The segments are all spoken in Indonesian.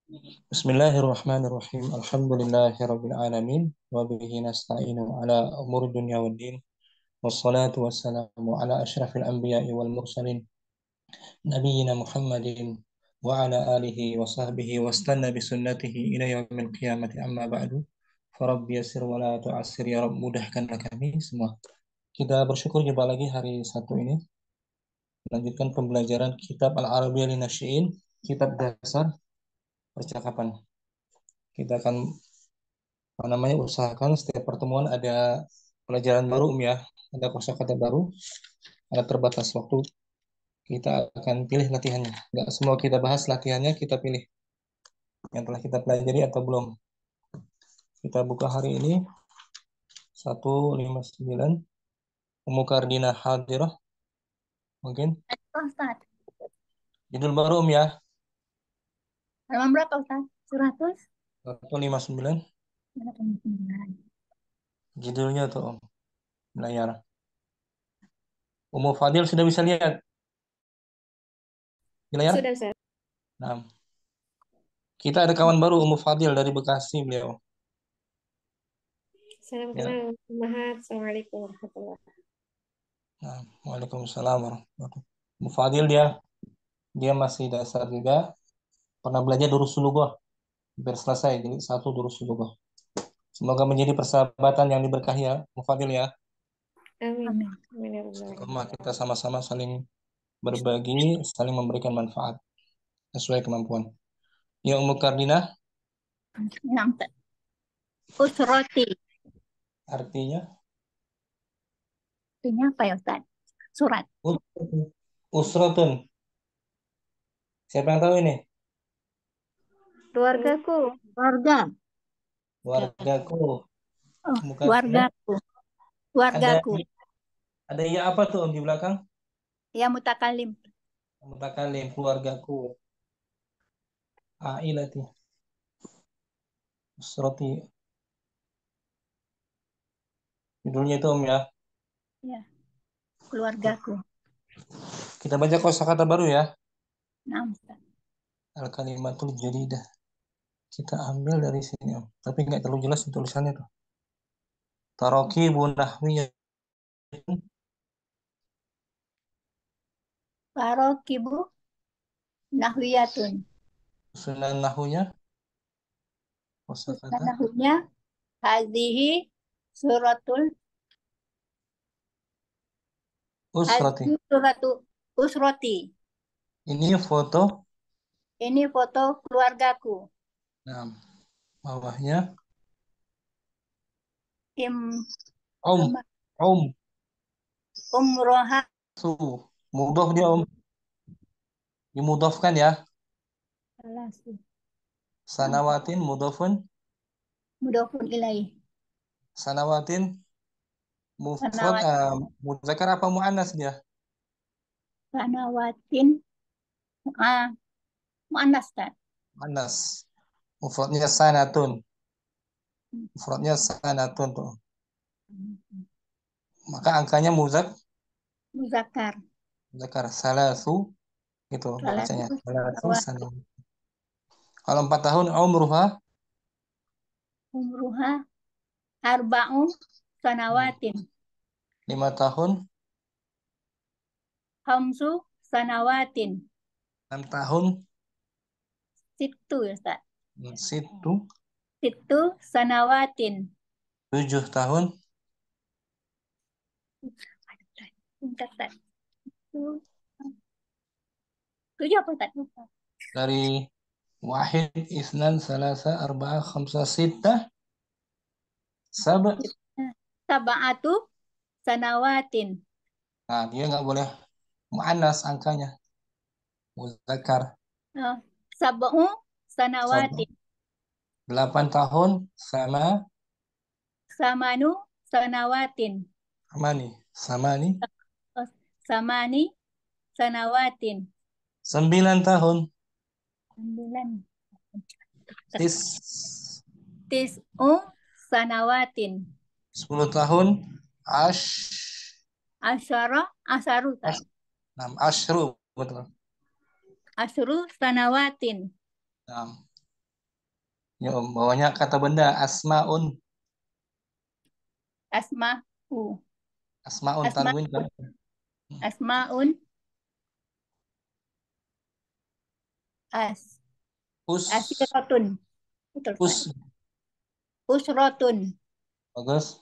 Bismillahirrahmanirrahim. Alhamdulillahirabbil alamin wa bihi nasta'inu ala umuri dunya waddin. Wassalatu wassalamu ala asyrafil anbiya'i wal mursalin nabiyyina Muhammadin wa ala alihi wa sahbihi wastanna bi sunnatihi ila yaumil qiyamati amma ba'du. Farabbi yassir wa la tu'assir ya Rabb, mudahkanlah kami semua. Kita bersyukur jumpa lagi hari Sabtu ini, melanjutkan pembelajaran kitab Al-Arabiyyah Linasyi'in, kitab dasar percakapan. Kita akan usahakan setiap pertemuan ada pelajaran baru, ya, ada kosakata baru, ada terbatas waktu. Kita akan pilih latihannya. Nggak semua kita bahas latihannya, kita pilih yang telah kita pelajari atau belum. Kita buka hari ini 159. Ummu Kardina hadirah. Mungkin Ustaz, judul baru, ya. halaman berapa Ustaz? 159. Judulnya tuh, Om, layar. Ummu Fadil sudah bisa lihat di layar? Sudah Ustaz. Nah, kita ada kawan baru, Ummu Fadil dari Bekasi, beliau. Salam Ya. kenal, Mahat. Assalamualaikum warahmatullahi wabarakatuh. Nah, Waalaikumsalam warahmatullahi wabarakatuh. Ummu Fadil dia masih dasar juga, pernah belajar Durus Sulughah, hampir selesai, jadi 1 Durus Sulughah. Semoga menjadi persahabatan yang diberkahi, ya, Ummu Fadil, ya. Amin. Amin ya rabbal alamin. Semoga kita sama-sama saling berbagi, saling memberikan manfaat sesuai kemampuan. Ya, Ummu Kardina, Enam, Ustaz. Usroti. artinya Artinya apa ya Ustaz? Surat. usratun. Siapa yang tahu ini? Keluargaku. Keluarga. Wargaku. Oh, Ummu Kardina, keluargaku. ada Keluargaku. ada ya apa tuh, Om, di belakang? Ya mutakalim. Mutakalim, keluargaku. Ailati. Usrati. Judulnya itu, Om, ya. Ya, keluargaku. Kita baca kosakata baru, ya. Enam, Ustaz. Al-kalimatul jadidah. Kita ambil dari sini, Om. Tapi nggak terlalu jelas tulisannya tuh. Tarakibun nahwiyah. Barokibu nahwiyatun. Sunan nahwunya. Kosakata. Nahunya hadhihi suratul Usrati. hadhihi suratu usroti. Ini foto. Ini foto keluargaku. Nah, bawahnya. Im Om. Om. umroha Mudah dia, Om. Dimudafkan, ya. Sanawatin mudafun. mudofun ilaih. Sanawatin mufrad, Sanawat muzakkar apa muannas dia? sanawatin muannas kan. Muannas. Mufradnya sanatun. Mufradnya sanatun tuh. Maka angkanya Muzakkar. muzakkar salasu, gitu bacanya. Salatu Salasu sanawat sanawat. Kalau 4 tahun umruha umruha arba'u sanawatin 5 tahun, hamsu sanawatin 6 tahun, situ ya Ustaz. situ, Situ sanawatin 7 tahun, Bentar, Ustaz. Tujuh apa Ustaz? dari wahid, isnan, salasa, arba'ah, khamsah, sittah, sab'. Sab'atu sanawatin. Nah, dia nggak boleh muannas angkanya. Muzakkar. Sab'u Sab'. sanawatin 8 tahun sama samanu sanawatin. samani. Samani sanawatin 9 tahun, 9 tis. tis'u sanawatin 10 tahun, ash. asyara asaru Ash. 6 ashru, betul. asyru sanawatin 6 Ya, Om. Bawahnya kata benda asmaun. Asma'u. Asmaun tanwin kan? Asma'un. Asma'un. As. Us, Asiratun. Betul, Ustaz. us, Usrotun. bagus.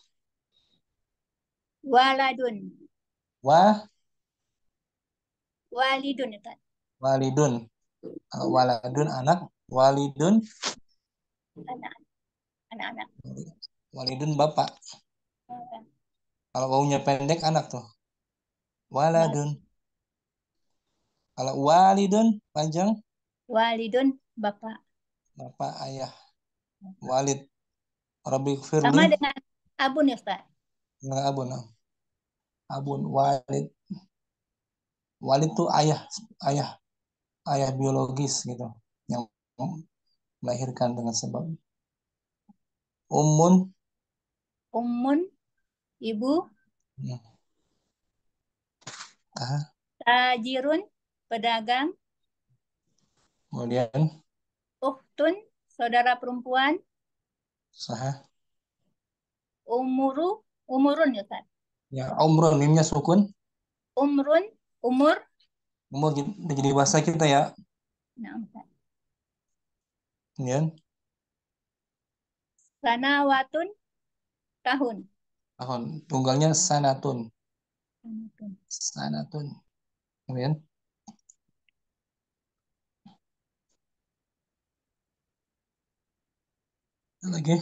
Waladun. Wa, Walidun, Ustaz. walidun. Kalau waladun anak, walidun, Anak. Anak-anak. walidun bapak. Kalau baunya pendek anak tuh, Wal- waladun. Kalau walidun panjang, Walidun, bapak. bapak ayah. Walid. Rabbi firli, Sama dengan abun, ya, Ustaz. nggak abun. Abun, walid. Walid tuh ayah, ayah, ayah biologis gitu, yang melahirkan dengan sebab. Ummun, Ummun, ibu. hmm, ah, Tajirun, pedagang. kemudian Uhtun, saudara perempuan. sah, Umuru, umurun, ya, Ustaz. ya umrun, mimnya sukun, Umrun, umur. umur jadi bahasa kita ya. Nah, Ustaz. Kemudian Sanawatun, tahun. tahun, tunggalnya sanatun, sanatun. Kemudian lagi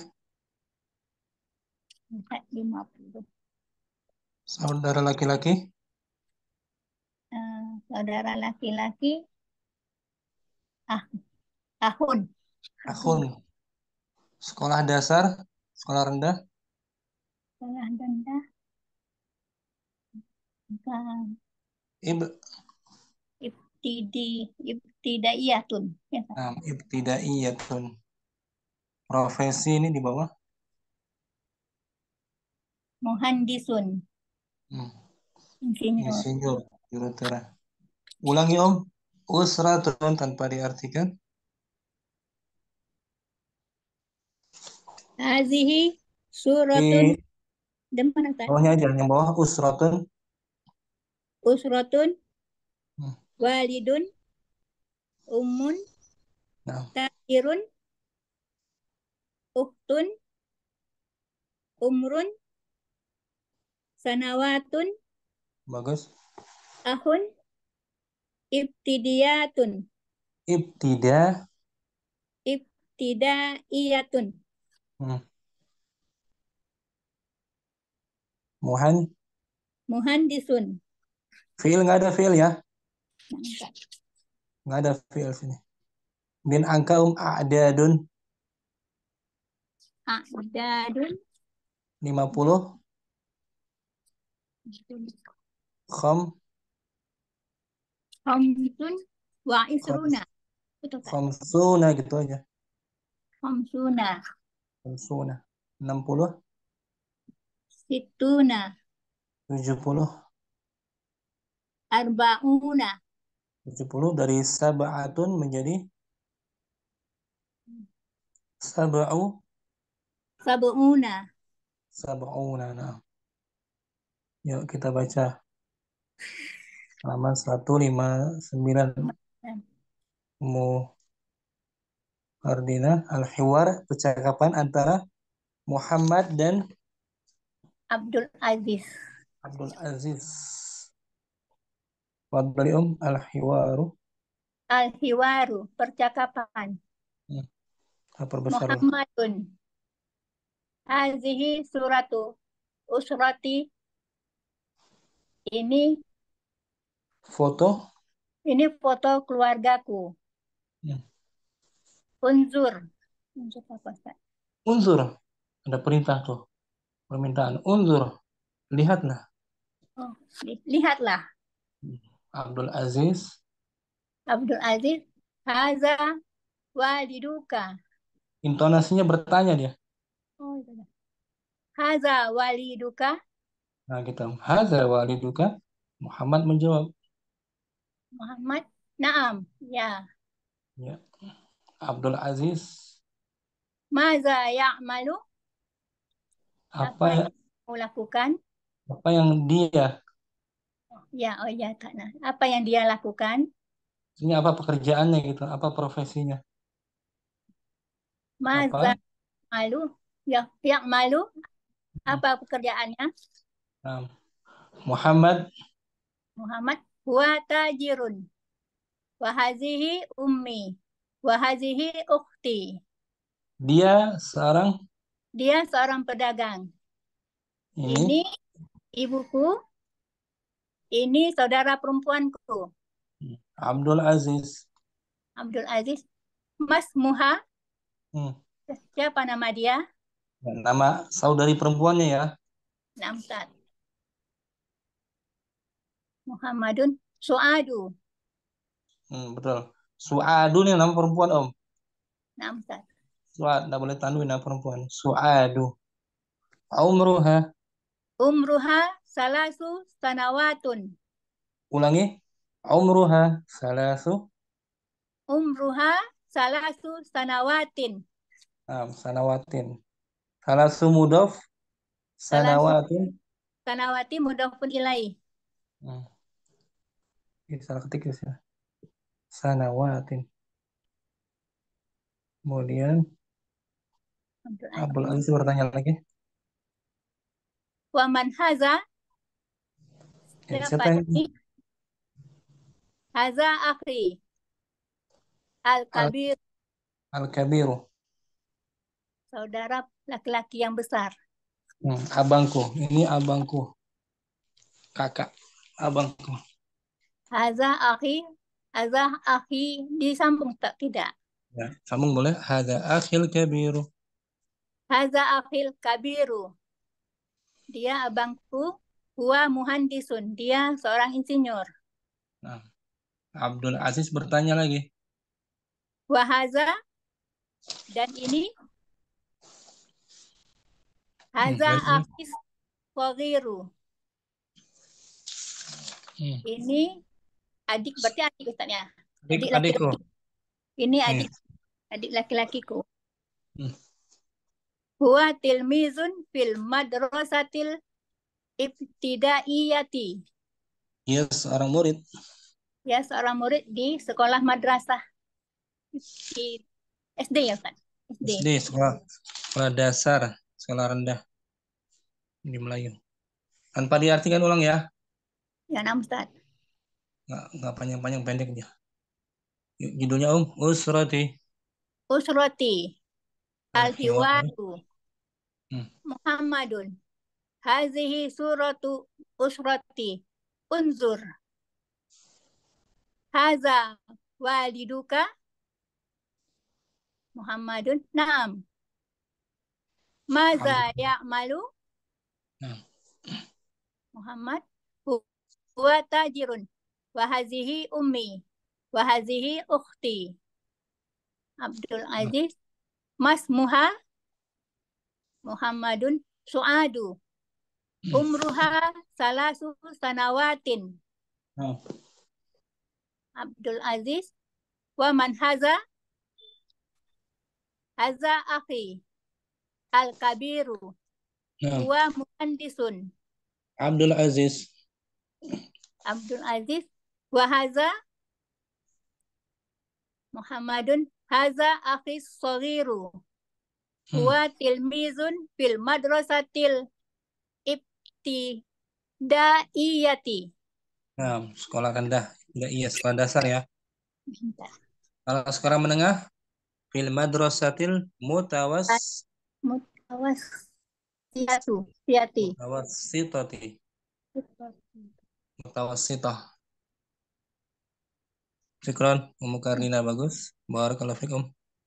Ustaz, 50. saudara laki-laki, Saudara laki-laki, ah, tahun. akun, sekolah dasar, sekolah rendah, Sekolah rendah, bukan. ib, Ibtidaiyatun. Ya, Ustaz. ibtidaiyatun. Profesi ini di bawah. Muhandisun, Hmm. insinyur. Insinyur, jurutera. Ulangi Om. Usratun tanpa diartikan. Hazihi suratun, Di di mana, Ustaz? bawahnya aja, yang bawah usratun. Usratun, Hmm. walidun, ummun, Nah, tahirun, uhtun, umrun, sanawatun, bagus. ahun, ibtidiyatun, Ibtida. ibtidaiyatun, Hmm. Muhan. muhandisun. Fiil nggak ada fiil ya. Nggak ada fiil sini. Din angka a'dadun A'dadun, 50. Kham. khamsun, wa Khams, isruna. Betul, Ustaz. khamsuna gitu aja. Khamsuna, Khamsuna. 60. situna, 70. arbauna, 70 dari sab'atun menjadi sab'u. sabuna. Sab'una. Nah, yuk kita baca halaman 159. Muhardina al-hiwar, percakapan antara Muhammad dan Abdul Aziz. Abdul Aziz. Fadli al-hiwaru. Al-hiwaru, percakapan. Hmm, perbesar dulu. Muhammadun. Hazihi suratu usrati. Ini Foto. ini foto keluargaku. Hmm. Unzur. Unzur apa, Ustaz? Unzur. Ada perintah tuh. Permintaan. Unzur. Lihatlah. Oh, lihatlah. Abdul Aziz. Abdul Aziz. Haza waliduka. Intonasinya bertanya dia. Oh, itu dah. Haza waliduka. Nah kita. Hadza waliduka. Muhammad menjawab. Muhammad. Naam. Ya. Ya. Abdul Aziz. Maza ya'malu? Apa Apa yang kamu lakukan? apa yang dia? Ya, oh ya, Takna. Apa yang dia lakukan? Ini apa pekerjaannya gitu? Apa profesinya? Maza Apa? malu? Ya, ya'malu? Hmm. Apa pekerjaannya? Nah, Muhammad Muhammad huwa tajirun. Wahazihi ummi. Wahazihi ukhti. dia seorang Dia seorang pedagang. ini Ini ibuku, ini saudara perempuanku. Abdul Aziz. Abdul Aziz. Mas Muha, Hmm. siapa nama dia? Nama saudari perempuannya ya. Namsat. Muhammadun Suadu. Betul. Suadu nih nama perempuan Om. Namsat. Suad, nggak boleh tanwin nama perempuan. Suadu. Umruha. Umruha salasu sanawatun. Ulangi. Umruha salasu. Umruha salasu sanawatin. Sanawatin. Salasu mudof. Salasu Sanawatin. sanawati mudhafun ilaih. Hmm. Ini salah ketik ya. Sanawatin. Kemudian Abdul Abdul Aziz. Aziz bertanya lagi. Wa man haza? Siapa Siapa yang ini? Haza akhi. Al Al-Kabir. Al-Kabiru? Saudara laki-laki yang besar. Abangku. Ini abangku. Kakak. Abangku. Haza akhi. Haza akhi. Disambung tak? Tidak. Ya, sambung boleh. Hada akhil kabiru. Haza akhil kabiru. Dia abangku. Huwa muhandisun. Dia seorang insinyur. Nah, Abdul Aziz bertanya lagi. Wahaza. Dan ini. Haza Dan ini akhis Wagiru. hmm, Ini adik, berarti adik Ustaznya. adik Adik adikku. laki-laki. Ini Hmm, adik laki-lakiku. hmm. Huwa tilmizun fil madrasatil ibtidaiyati. Dia seorang murid Ya, seorang murid di sekolah madrasah di SD ya, Ustaz? SD. SD, sekolah dasar, sekolah rendah di Melayu. Tanpa diartikan ulang ya. Ya, nama Ustaz. Nggak panjang-panjang, pendek aja. Judulnya Usrati. Usroti Al-Hiwar. al-hiwaru Hmm. Muhammadun. Hazihi suratu usroti. Unzur. Haza waliduka Muhammadun. Naam. Maza Alhamdulillah. ya'malu Nah, Muhammad? Huwa tajirun. Wahazihi ummi. Wahazihi ukhti. Abdul nah, Aziz. Mas Muha Muhammadun Suadu. Umruha salasu sanawatin. nah, Abdul Aziz. Wa man haza? Haza akhi. Al-Kabiru. nah. Huwa muhandisun. Abdul Aziz. Abdul Aziz. Wa haza Muhammadun. Haza akhi sagiru. Hmm. Huwa tilmizun fil madrasatil ibtidaiyati. Nah, sekolah rendah. Enggak, iya, sekolah dasar ya. Kalau sekolah menengah, fil madrasatil Mutawasiyatu. Siyati. mutawassitati. Mutawassitah. Syukron, Ummu Karnina bagus. Barakallahu fikum.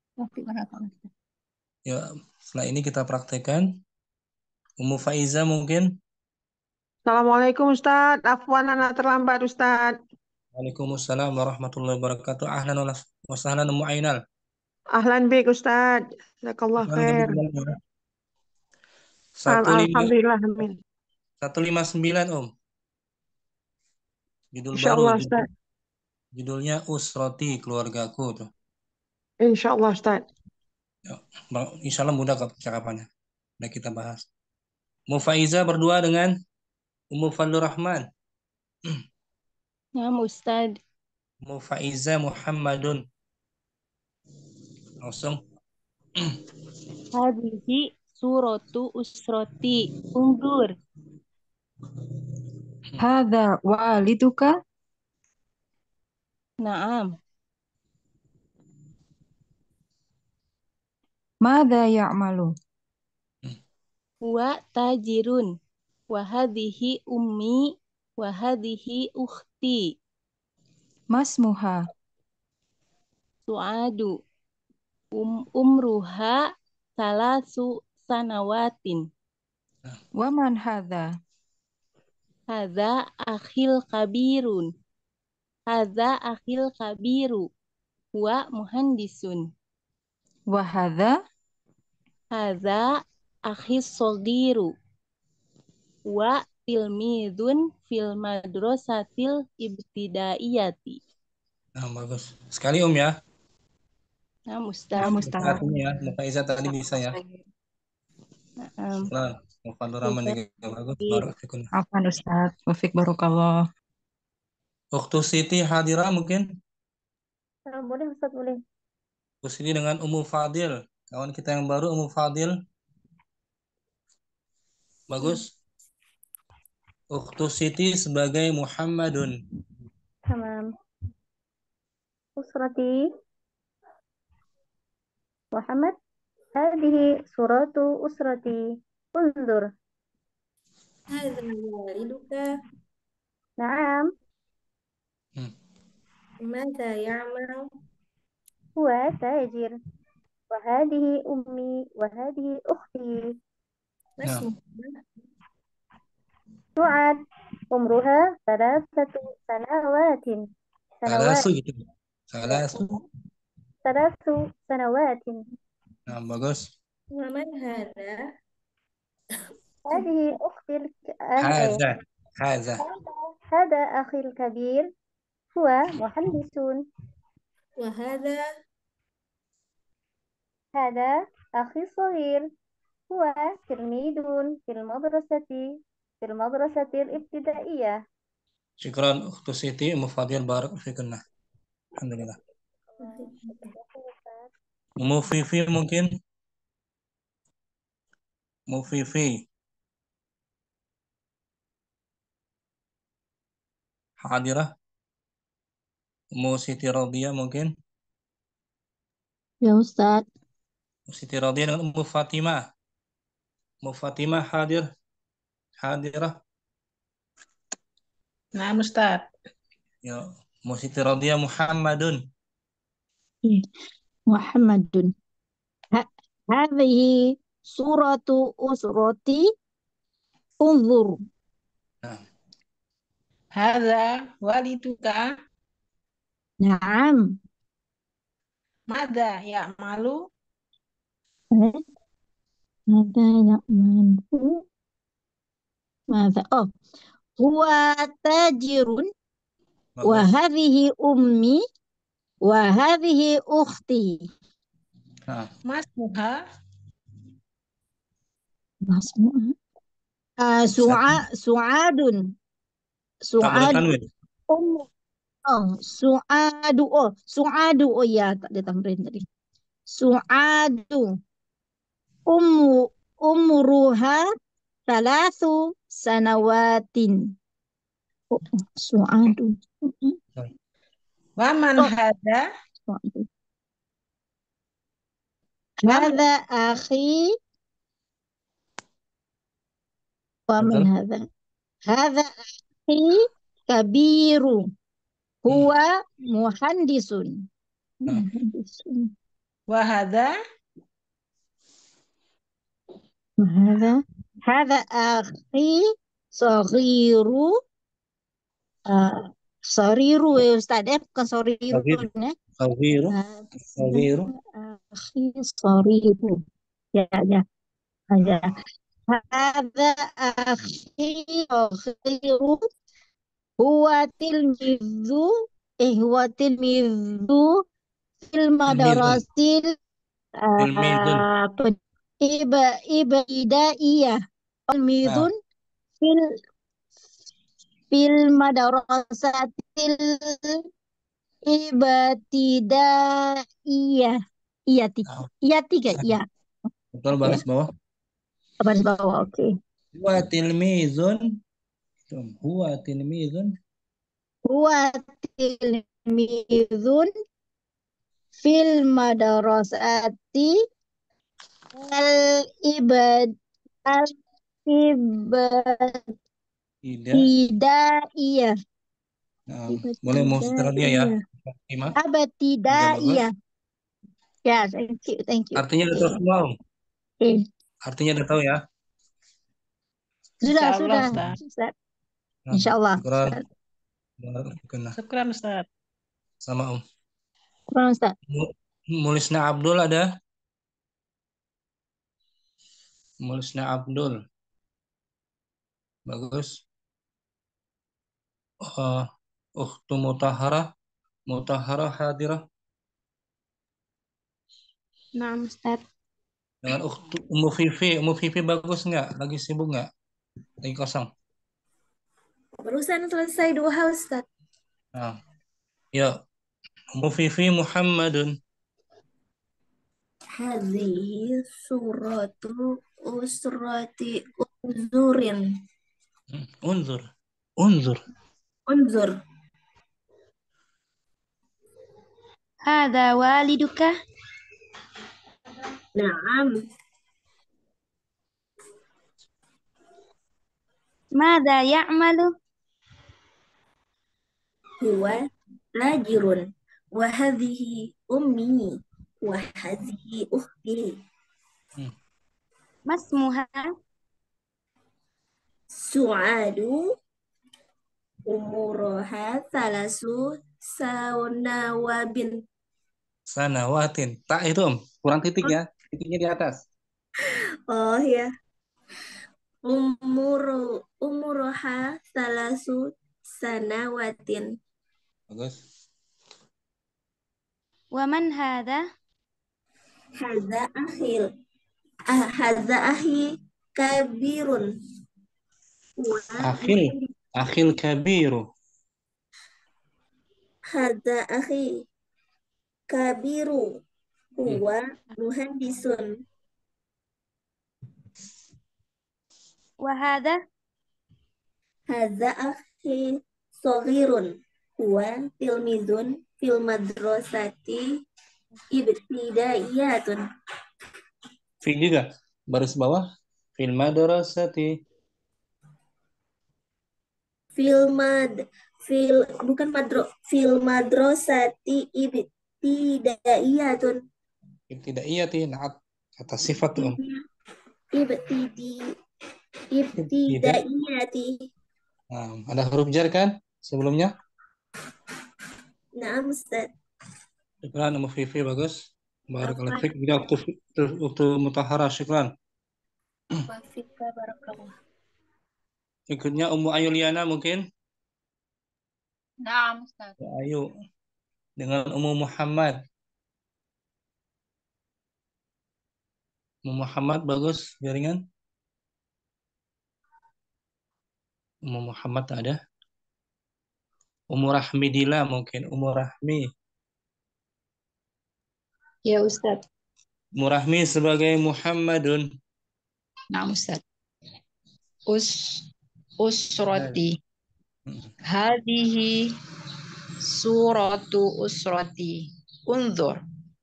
Ya, setelah ini kita praktekkan. Ummu Faiza mungkin. Assalamualaikum Ustaz. Afwan anak terlambat Ustaz. Waalaikumsalam warahmatullahi wabarakatuh. Ahlan wa sahlan Ummu Ainal. Ahlan bik Ustaz. Jazakallah Sekarang khair. kebetulan satu lima Alhamdulillah amin. 159 Om. Judul baru, Insyaallah Ustaz. judulnya Usroti, keluargaku tuh. Insyaallah Ustaz. Ya, insya Allah mudah kok percakapannya. Nah, kita bahas. Mufaiza berdua dengan Ummu Fadlur Rahman. Naam Ustad. Mufaiza Muhammadun. Langsung. Hadhihi suratu usroti. Undur. Hadza waliduka? Naam. Madza ya'malu? Wa tajirun. Wa hadhihi ummi. Wa hadhihi ukhti. Masmuha? Su'adu. Umruha salasu sanawatin. Wa man hadza? Hadza akhil kabirun. Hadza akhil kabiru. Wa muhandisun. Wa hadza? Hadza akhis sogiru. Wa tilmidun fil madrasatil ibtidaiyati. Nah, bagus. Sekali ya. Nah, Ya, Ustaz. Ustaz. Ini ya, Mufaiza tadi bisa ya. Naam. Nah, Mufadlur Rahman juga bagus. Barakallahu. Afwan Ustaz. Wafik barakallah. Ukhtu Siti Hadira mungkin. Boleh Ustaz, boleh. Ukhtu Siti dengan Ummu Fadil. Kawan kita yang baru Ummu Fadil. Bagus. Ukhtu Siti sebagai Muhammadun. Tamam. Usrati Muhammad. Hadhihi suratu usrati. Unzur. هذا والدك. Naam. ماذا يعمل؟ هو تاجر. وهذه أمي وهذه أختي. ما نعم. اسمه؟ سعاد. عمرها 3 سنوات. Salasu gitu. Salasu. 3 سنوات. Nah, bagus. ومن هذا؟ هذه أختي Haza. Haza. هذا أخي الكبير. هو مهندس. وهذا؟ هذا أخي الصغير. هو تلميذ في المدرسة الابتدائية. Syukran Ukhtu Siti Ummu Fadil barakallahu fikunna. Alhamdulillah. Ummu Fifi mungkin. Ummu Fifi. Hadirah. Ummu Siti Radiyah mungkin. Ya Ustaz. Ummu Siti Radiyah dengan Ummu Fatimah. Ummu Fatimah hadir. Hadirah. Nah, Ustaz. Ya. Ummu Siti Radiyah Muhammadun. محمد هذه سورة أسرتي انظر. Nah, Hadza waliduka. نعم. Madza ya'malu? ماذا يعمل ماذا هو تاجر. bagus. وهذه أمي وهذه أختي. Nah, Masmuha? ما اسمها سعاد. tak boleh سعاد tanwin. سعاد سعاد ya tak ditambahin tadi. سعاد umruha 3 sanawatin. سعاد Wa man hadza? هذا أخي. ومن Betul. هذا أخي كبير. هو مهندس. Wa hadza? هذا أخي صغير. صغير يا أستاذ bukan صغير Sagiru. ya. Sagiru. Sagiru. أخي صغير. Ya. هذا أخي صغير. هو تلميذ في المدرسة Tilmizun. apa ibtidaiyah Nah, talmidun fil fil madrasatil ibtidaiyah iya tiga nah, iya tiga iya betul oke baris bawah. garis bawah oke Huwa tilmizun. Huwa tilmizun. huwa tilmidun fil madrasati al ibad al Tidak. ibtidaiyah Nah, boleh mau setelah dia ya. ibtidaiyah Ima. Oke, bagus. ibtidaiyah ya thank you Artinya udah tahu oke semua, Om. Oke. Artinya udah tahu ya. Insya Allah, Sudah, Ustaz. Ustaz. Nah, Insya Allah. syukuran. Ustaz. Kena Syukran, Ustaz. sama Om. Kurang, Ustaz. Mulisna Abdul ada? Mulisna Abdul. Bagus. Ukhtu Mutahharah. Mutahharah hadirah. Nah, Ustaz. Dengan ukhtu Ummu Fifi. Ummu Fifi bagus nggak? Lagi sibuk nggak? Lagi kosong. Barusan selesai duha, Ustaz. Nah, ya. Ummu Fifi Muhammadun. Hadhihi suratu usrati unzurin. Unzur. Unzur. Unzur. Hada waliduka? Naam. Mada ya'malu? Huwa tajirun. Wa hadhihi ummi. Wa hadhihi ukhti. Hmm. Masmuha Su'adu. Umuroha salasu saunawabin. Sanawatin. Tak itu Om. Kurang titik ya. Titiknya di atas. Oh ya. Umuroha salasu sanawatin. Bagus. Waman hada? Hadza ahi kabirun. Akhil kabiru. Hadza ahi kabiru. Huwa muhandisun. Wahada? Hadza ahi soghirun. Huwa tilmizun fil madrasati ibtidaiyatun. Fi juga. Baris bawah. Fil madrasati. Bukan fil madrasati ibtidaiyatun. Ibtidaiyati. Naat. Kata sifat tuh Om. Ibtidaiyati. Nah, ada huruf jar kan sebelumnya? Naam, Ustaz. Syukran Ummu Fifi bagus. Barakallahu fiik. Juga waktu Mutahharah syukran. Wafika barakallah. Ikutnya Ummu Ayuliana mungkin. Naam, Ustaz. Ya, Ayu dengan Ummu Muhammad. Ummu Muhammad bagus jaringan. Ummu Muhammad tak ada. Ummu Rahmidillah mungkin. Ummu Rahmi. Ya Ustaz. Ummu Rahmi sebagai Muhammadun. Nah Ustaz. Usrati. Hadihi suratu usrati. Unzur.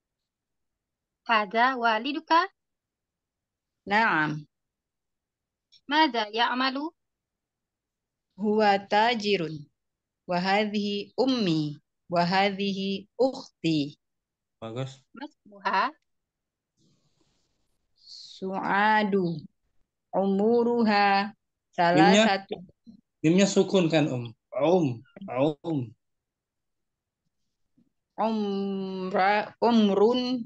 Hada waliduka? Naam. Mada ya'malu? Huwa tajirun. Wa hadhihi ummi. Wa hadhihi ukhti. Bagus. Masmuha Su'adu. Umuruha salah Mimnya, satu mimnya sukun kan Om. umrun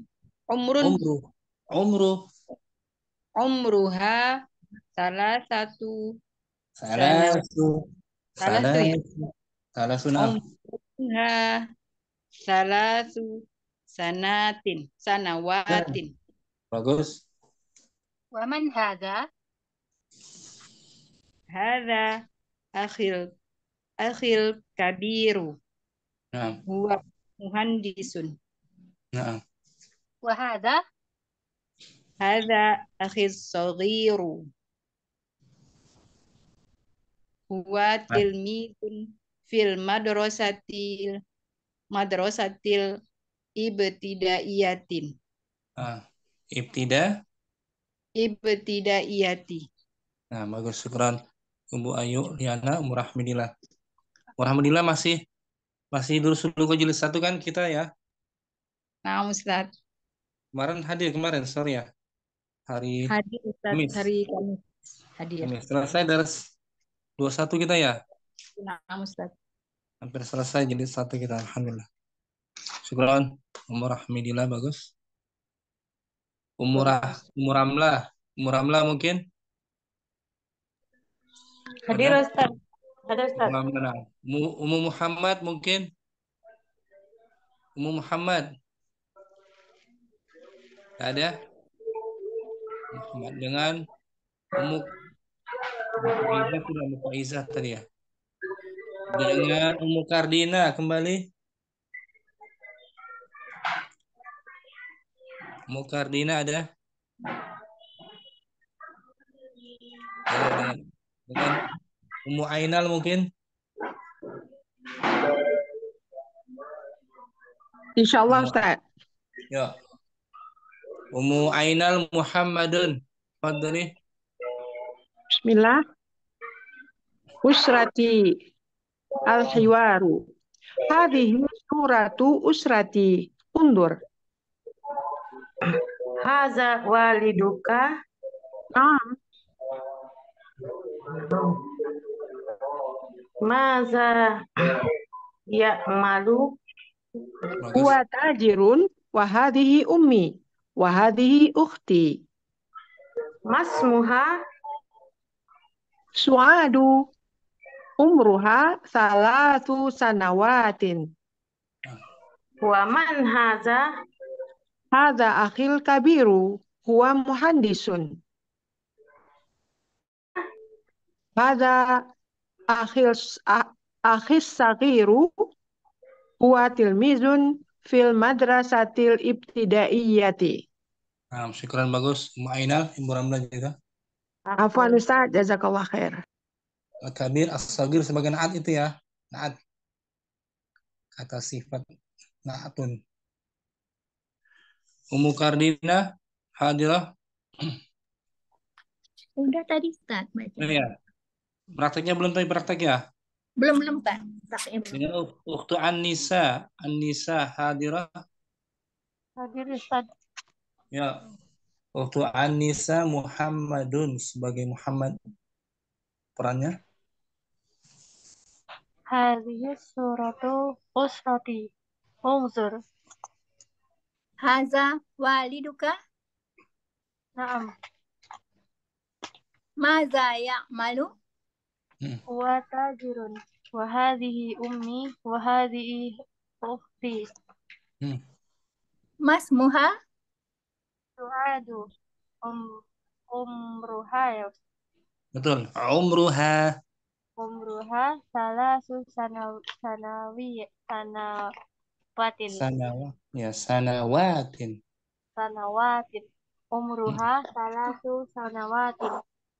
Umru. umruha salah satu Salasu. ya Salasu. Salasu na'am. umruha salatu sanawatin. Bagus. Wa man hadza? Hadza akhil kabiru. Nah, Huwa muhandisun. nah. Wa hadza? Hadza akhis saghiru. Huwa tilmidun fil madrasatil ibtidaiyatin. Ibtidaiyati. Nah, bagus. Syukran. Ibu Ayu, Liana, Ummu Rahmidillah. Alhamdulillah masih dulu jilid 1 kan kita ya. Nah, Ustaz. Kemarin hadir sorry ya. Hari Hadir Ustaz, Kamis. hari Kamis. Hadir. Selesai dari 21 kita ya. Nah, Ustaz. Hampir selesai jilid 1 kita. Alhamdulillah. Syukran. Ummu Rahmidillah bagus. Ummu Ramlah mungkin. Hadir Ustaz. Ada Ustaz. Ummu Muhammad mungkin. Ummu Muhammad. Ada? Muhammad dengan Ummu Faizah tadi ya. Dengan Ummu Kardina kembali. Ummu Kardina ada? Dengan Ummu Ainal mungkin. Insyaallah Ustaz. Ya. Ummu Ainal Muhammadun. Fadhali. Bismillah. Usrati al-hiwaru. Hadhihi suratu usrati. Undur. Haza waliduka. Maza ya'malu. Huwa tajirun wa hadhihi ummi wa hadhihi ukhti. Masmuha Su'adu. Umruha 3 sanawatin. wa man haza. Hadza akhil kabiru. Huwa muhandisun. Hadza akhis saghiru. Huwa tilmizun fil madrasatil ibtidaiyati. Nah, syukran bagus. Ummu Ainal, Ibu Ramlah juga. Afwan Ustaz, jazakallah khair. Al-Kabir, As-Sagir sebagai naat itu ya. Naat. Kata sifat naatun. Ummu Kardina, hadirah. Udah tadi Ustaz baca. Ya. Prakteknya belum tadi praktek ya? Belum Pak. Prakteknya belum. Dengan Ukhtu An-Nisa hadirah. Hadir Ustaz. Ya. Ukhtu An-Nisa Muhammadun sebagai Muhammad. Perannya? Hadhihi suratu usrati. Unzur. Haza waliduka. Naam. Maza ya'malu. Huwa tajirun. Wa hadhihi ummi wa hadhihi ukhti. Masmuha. Su'adu. Umruha ya. Betul. Umruha. Umruha 3 Sanawatin. sanawatin. Umruha 3 sanawatin.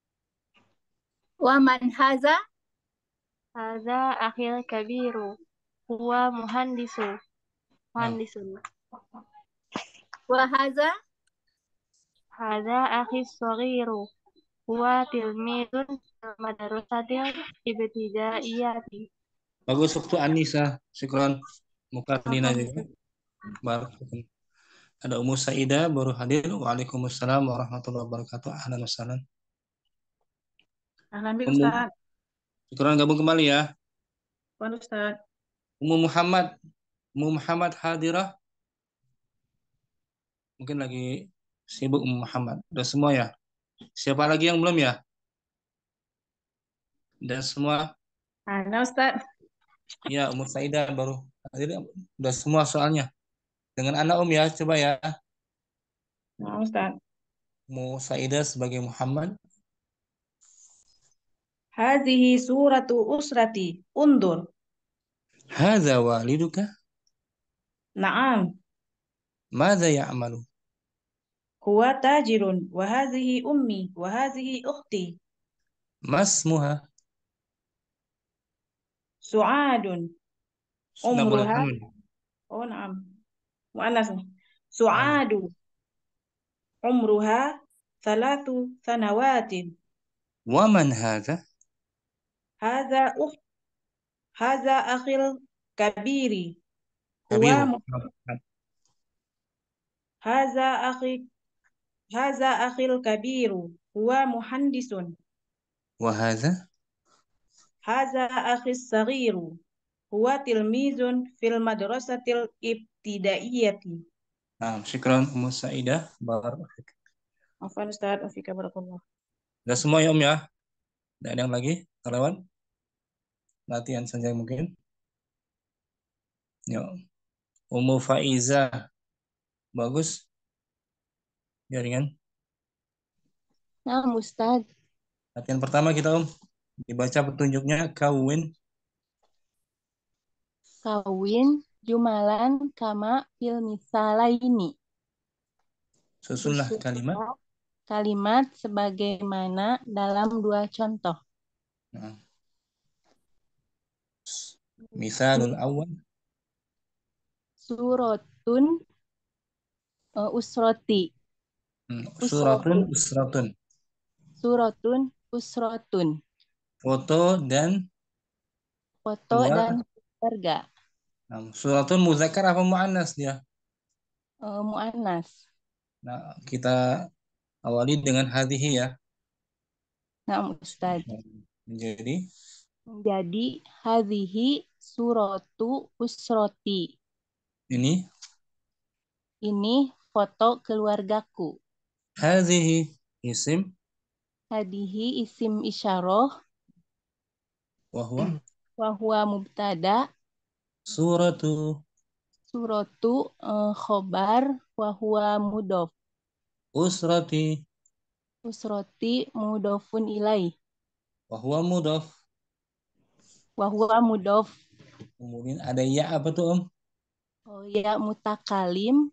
Wa man haza. Hadza akhil kabiru. Huwa muhandisun. Wa haza. Hadza akhis saghiru. Huwa tilmidun madrasatil ibtidaiyati. Bagus waktu Anissa. Syukran. Mukardina juga. Barakallahu. Ada Ummu Saidah baru hadir. Waalaikumsalam warahmatullahi wabarakatuh. Ahlan wa sahlan. Ahlan bi Ustaz. Syukran gabung kembali ya. Wan Ustaz. Ummu Muhammad hadirah. Mungkin lagi sibuk Ummu Muhammad. Udah semua ya? Siapa lagi yang belum ya? Udah semua? Ada Ustaz. Ya, Ummu Saidah baru hadir. Udah semua soalnya. Dengan anak ya, coba ya. Nah, Ustaz. Saidah sebagai Muhammad. Hadhihi suratu usrati. Undur. Hadza waliduka. Naam. Madza ya'malu? Huwa tajirun. Wa hadhihi ummi. Wa hadhihi ukhti. Masmuha. Su'adun. Nggak boleh Umruha. aman. Oh, naam. Mu'annas. Su'adu. Umruha. Salatu sanawatin. Waman hadza? Hadza ukht. Hadza akhil kabiri. Kabiru. Hadza akhi. Hadza akhil kabiru. Huwa muhandisun. Wa hadza? Hadza akhis saghiru. Huwa tilmizun fil madrasatil ibtidaiyati. Nah, syukran Ummu Saidah. Barakallahu. Afwan Ustaz, afika barakallah. Udah semua ya ya? Tidak ada yang lagi terlewat? Latihan saja mungkin. Yuk. Ummu Faiza. Bagus. Jaringan. Nah, Ustaz. Latihan pertama kita dibaca petunjuknya kawin. Kawin jumalan kama fil misalaini. Susunlah kalimat. Kalimat sebagaimana dalam dua contoh. Nah. Misalul awal. Suratun usroti. Suratun usratun. Suratun usratun. Foto dan keluarga. Nah, suratun muzakkar apa muannas dia? Muannas. Nah, kita awali dengan hadhihi ya. Nah, Ustaz. Jadi hadhihi suratu usroti. Ini foto keluargaku. Hadhihi isim. Hadhihi isim isyarah. Wahwa mubtada. Suratu khobar. Wahwa mudof. Usroti mudofun ilaih. Wahwa mudof. Kemudian ada ya apa tuh ya mutakalim.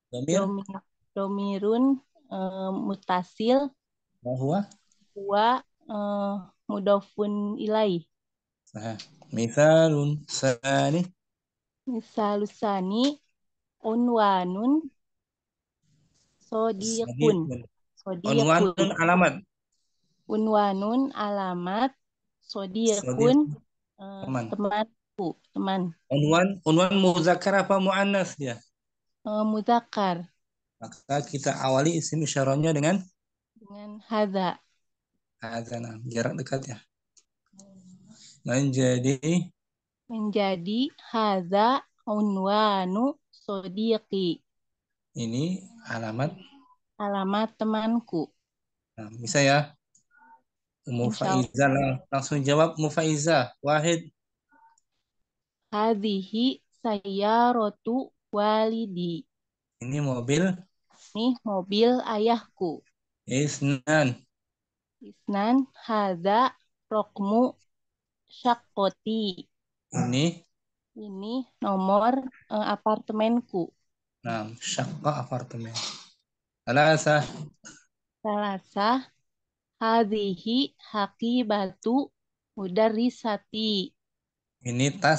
Domirun mutasil. Wahwa mudofun ilaih. Misalun sani. Misalusani unwanun sodiqun. Unwanun alamat. Unwanun alamat sodiqun temanku. Unwan muzakkar apa muannas dia? Muzakkar. Maka kita awali isim isyarahnya dengan hadza. Nah, jarak dekat ya. Menjadi hadza unwanu sodiqi. Ini alamat temanku. Nah, bisa ya. Ummu Faiza langsung jawab. Ummu Faiza. Wahid. Hadhihi sayyaratu walidi. Ini mobil ayahku. Isnan. Hadza rokmu syakoti. Ini nomor apartemenku. Nah, syakka apartemen. Salasa. Hadhihi haqibatu mudarrisati. Ini tas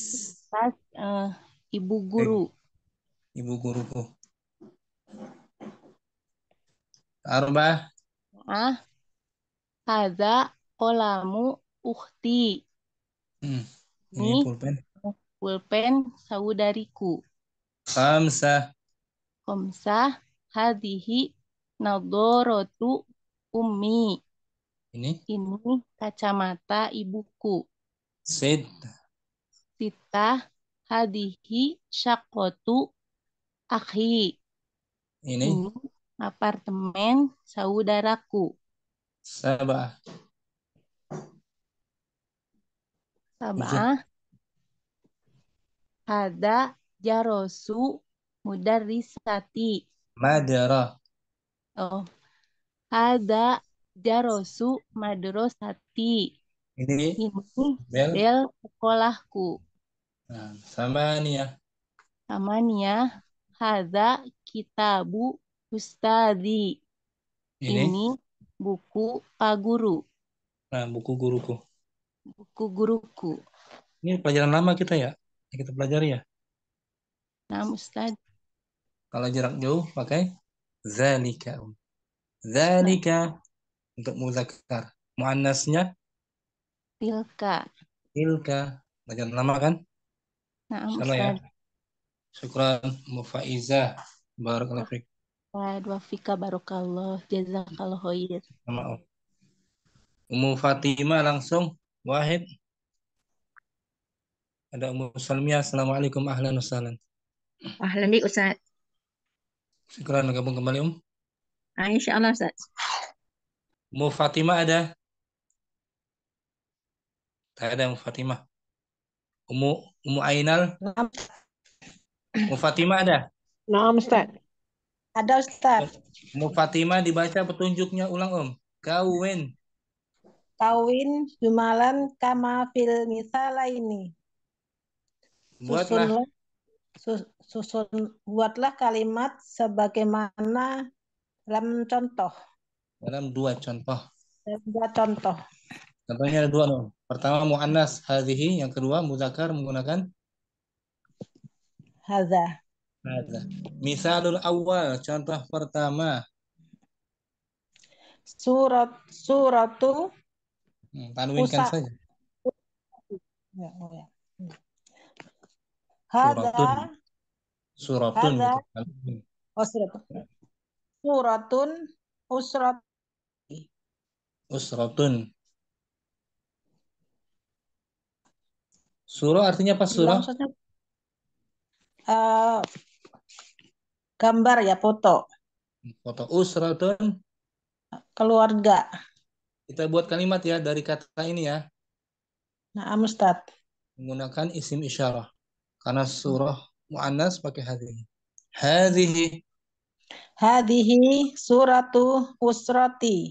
ibu guru. Ibu guruku. Arba. Hadza qolamu ukhti. Ini pulpen saudariku. Khamsah. Hadhihi nadharatu ummi. Ini kacamata ibuku. Sita. Hadhihi syaqatu akhi. Ini apartemen saudaraku. Sabah. Hadza jarosu mudarrisati. Madara. Oh, ada jarosu madrasati. Ini Ini bel. bel sekolahku. Nah, sama nih ya. Sama nih ya. Hadza kitabu ustadi. Ini. Ini buku Pak Guru. Nah, buku guruku. Buku guruku. Ini pelajaran lama kita ya. Yang kita pelajari ya. Nah, Ustaz. Kalau jarak jauh pakai zalika. Nah, Zalika untuk muzakkar. Muannasnya tilka. tilka. Pelajaran lama kan? Nah, Salah ya. Ustaz. Syukran Mufaizah. Barakallahu fiik. Wa fika barokallah. Jazakallah khair. Maaf. Ummu Fatimah langsung. Wahid. Ada Ummu Salmiah. Assalamualaikum ahlan wa sahlan. Ahlan bik Ustaz. Syukran gabung kembali Insyaallah Ustaz. Ummu Fatimah ada? Tak ada Ummu Fatimah. Ummu Ainal. Ummu Fatimah ada? Naam Ustaz. Ada Ustaz. Ummu Fatimah dibaca petunjuknya ulang Kawin. Kawin jumalan kama fil misala ini. Buatlah. Buatlah kalimat sebagaimana dalam contoh. Dalam dua contoh. Contohnya ada dua. Pertama mu'annas hadhihi, yang kedua muzakkar menggunakan Hadza. Misalul awal, contoh pertama. Suratu. Tanwinkan saja. Hadza. Suratun. Suratun usratun. Surah artinya apa surah? Gambar ya, foto. Foto. Usratun. Keluarga. Kita buat kalimat ya dari kata ini ya. Nah, Ustaz. Menggunakan isim isyarah. Karena surah mu'annas pakai hadhihi. Hadhihi suratu usrati.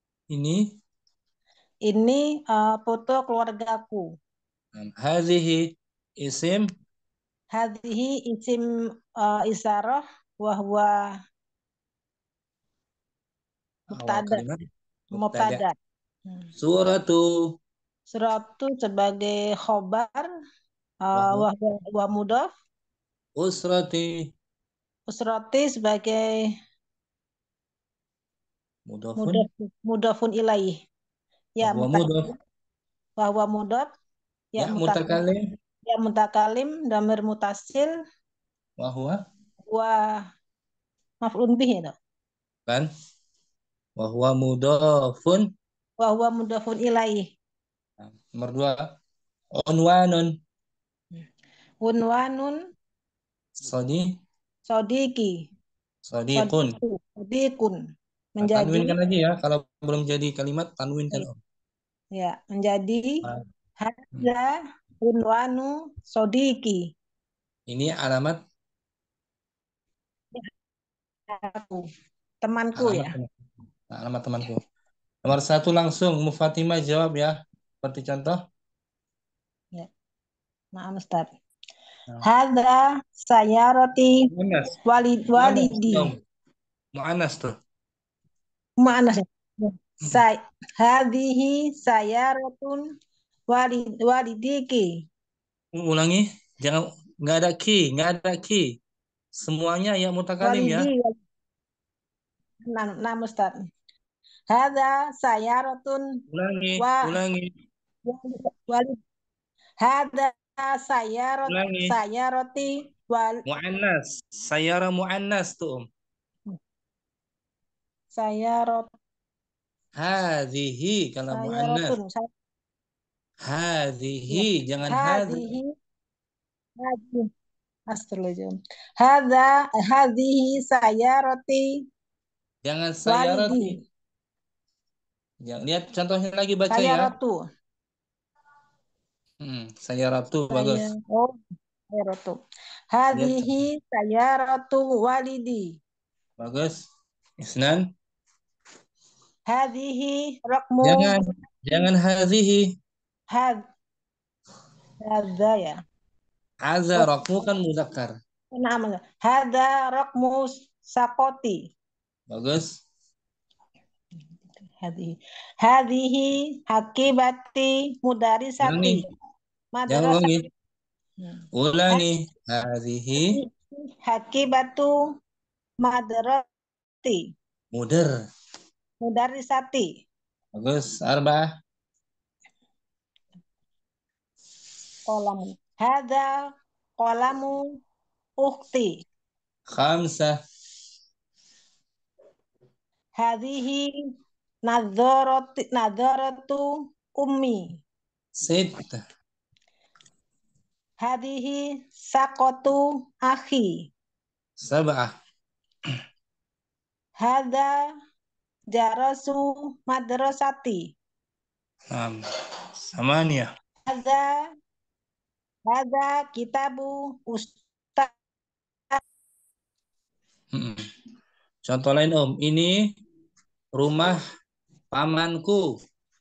Ini foto keluargaku. Hadhihi isim. Hadhihi isim isyarah wahwa mubtada. Suratu sebagai khobar wa mudhaf. Usrati sebagai mudhafun ilaih. Ya, bahwa mudhaf ya mutakalim damir mutasil wa maf'ulun bih itu. Kan? Wa huwa mudhafun ilaih. Nomor 2 unwanun sadiqun menjadi tanwinkan lagi ya, kalau belum jadi kalimat tanwinkan ya, menjadi hadza unwanu sadiqi. Ini alamat temanku ya. Alamat temanku. Nomor 1 langsung Ummu Fatimah jawab ya, seperti contoh. Ya. Maaf Ustaz. Hadza sayarati walidi. Mu'annas tuh. Mu'annas. Hadhihi sayaratun walidiki. Ulangi, jangan nggak ada ki. Semuanya ya mutakalim ya. Nah, Ustaz. Hadza sayaratun. Ulangi. Hadza sayarati mu'annas. Sayara mu'annas tuh. Sayarat. Hadhihi kalau mu'annas. Hadhihi jangan hadhihi. Astagfirullahaladzim. Hadhihi sayarati. Jangan sayarati. Ya, lihat contohnya lagi baca sayaratu. Sayaratu bagus. Sayaratu. Hadhihi sayaratu walidi. Bagus. Isnan. Hadhihi raqmu Jangan hadhihi. hadza ya. Hadza raqmu kan muzakkar. Nama hadza raqmu sakoti. Bagus. Hadhihi hakibati mudarisati. Jangan ulangi. Ulangi. Hadhihi Hakibatu madrati. Mudarisati. Bagus. Arba'ah. Qalamu. Hadza qalamu ukhti. Khamsah. Hadhihi nadharatu ummi. Sittah. Hadhihi sakotu akhi. Sab'ah. Hadza jarasu madrasati. Samaniyah. Hadza kitabu ustaz. Contoh lain Om, ini rumah pamanku.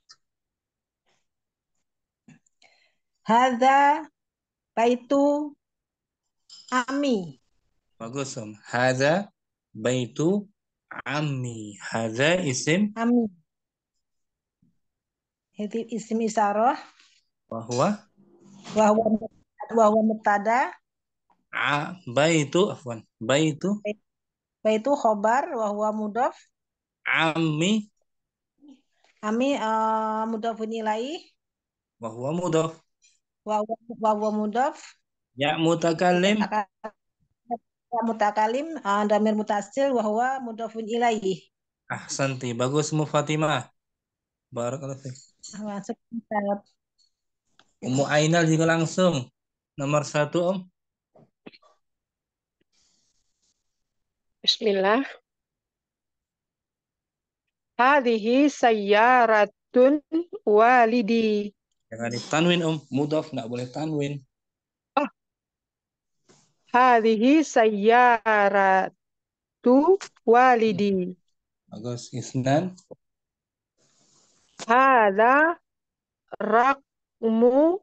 Hadza baitu ami. Bagus Om. Hadza baitu ammi. Hadza isim Ami. Itu isim isyarah. bahwa Wahwa mubtada. baitu afwan. Baitu Baitu khobar wahwa mudhaf. ammi Ami mudhafun ilaih. bahwa mudhaf. Wahwa mudhaf. Ya mutakallim Mutakalim damir mutasil wahwa mudhafun ilaih. ahsanti. Bagus Mu Fatimah. Barakallahu fiik. Masuk. Ummu Ainal juga langsung. Nomor 1 Om. Bismillah. Hadhihi sayyaratun walidi. Jangan ditanwin Om. Mudhaf nggak boleh tanwin. Hadhihi sayyaratu walidi. Bagus. Isnan. Hadza raqmu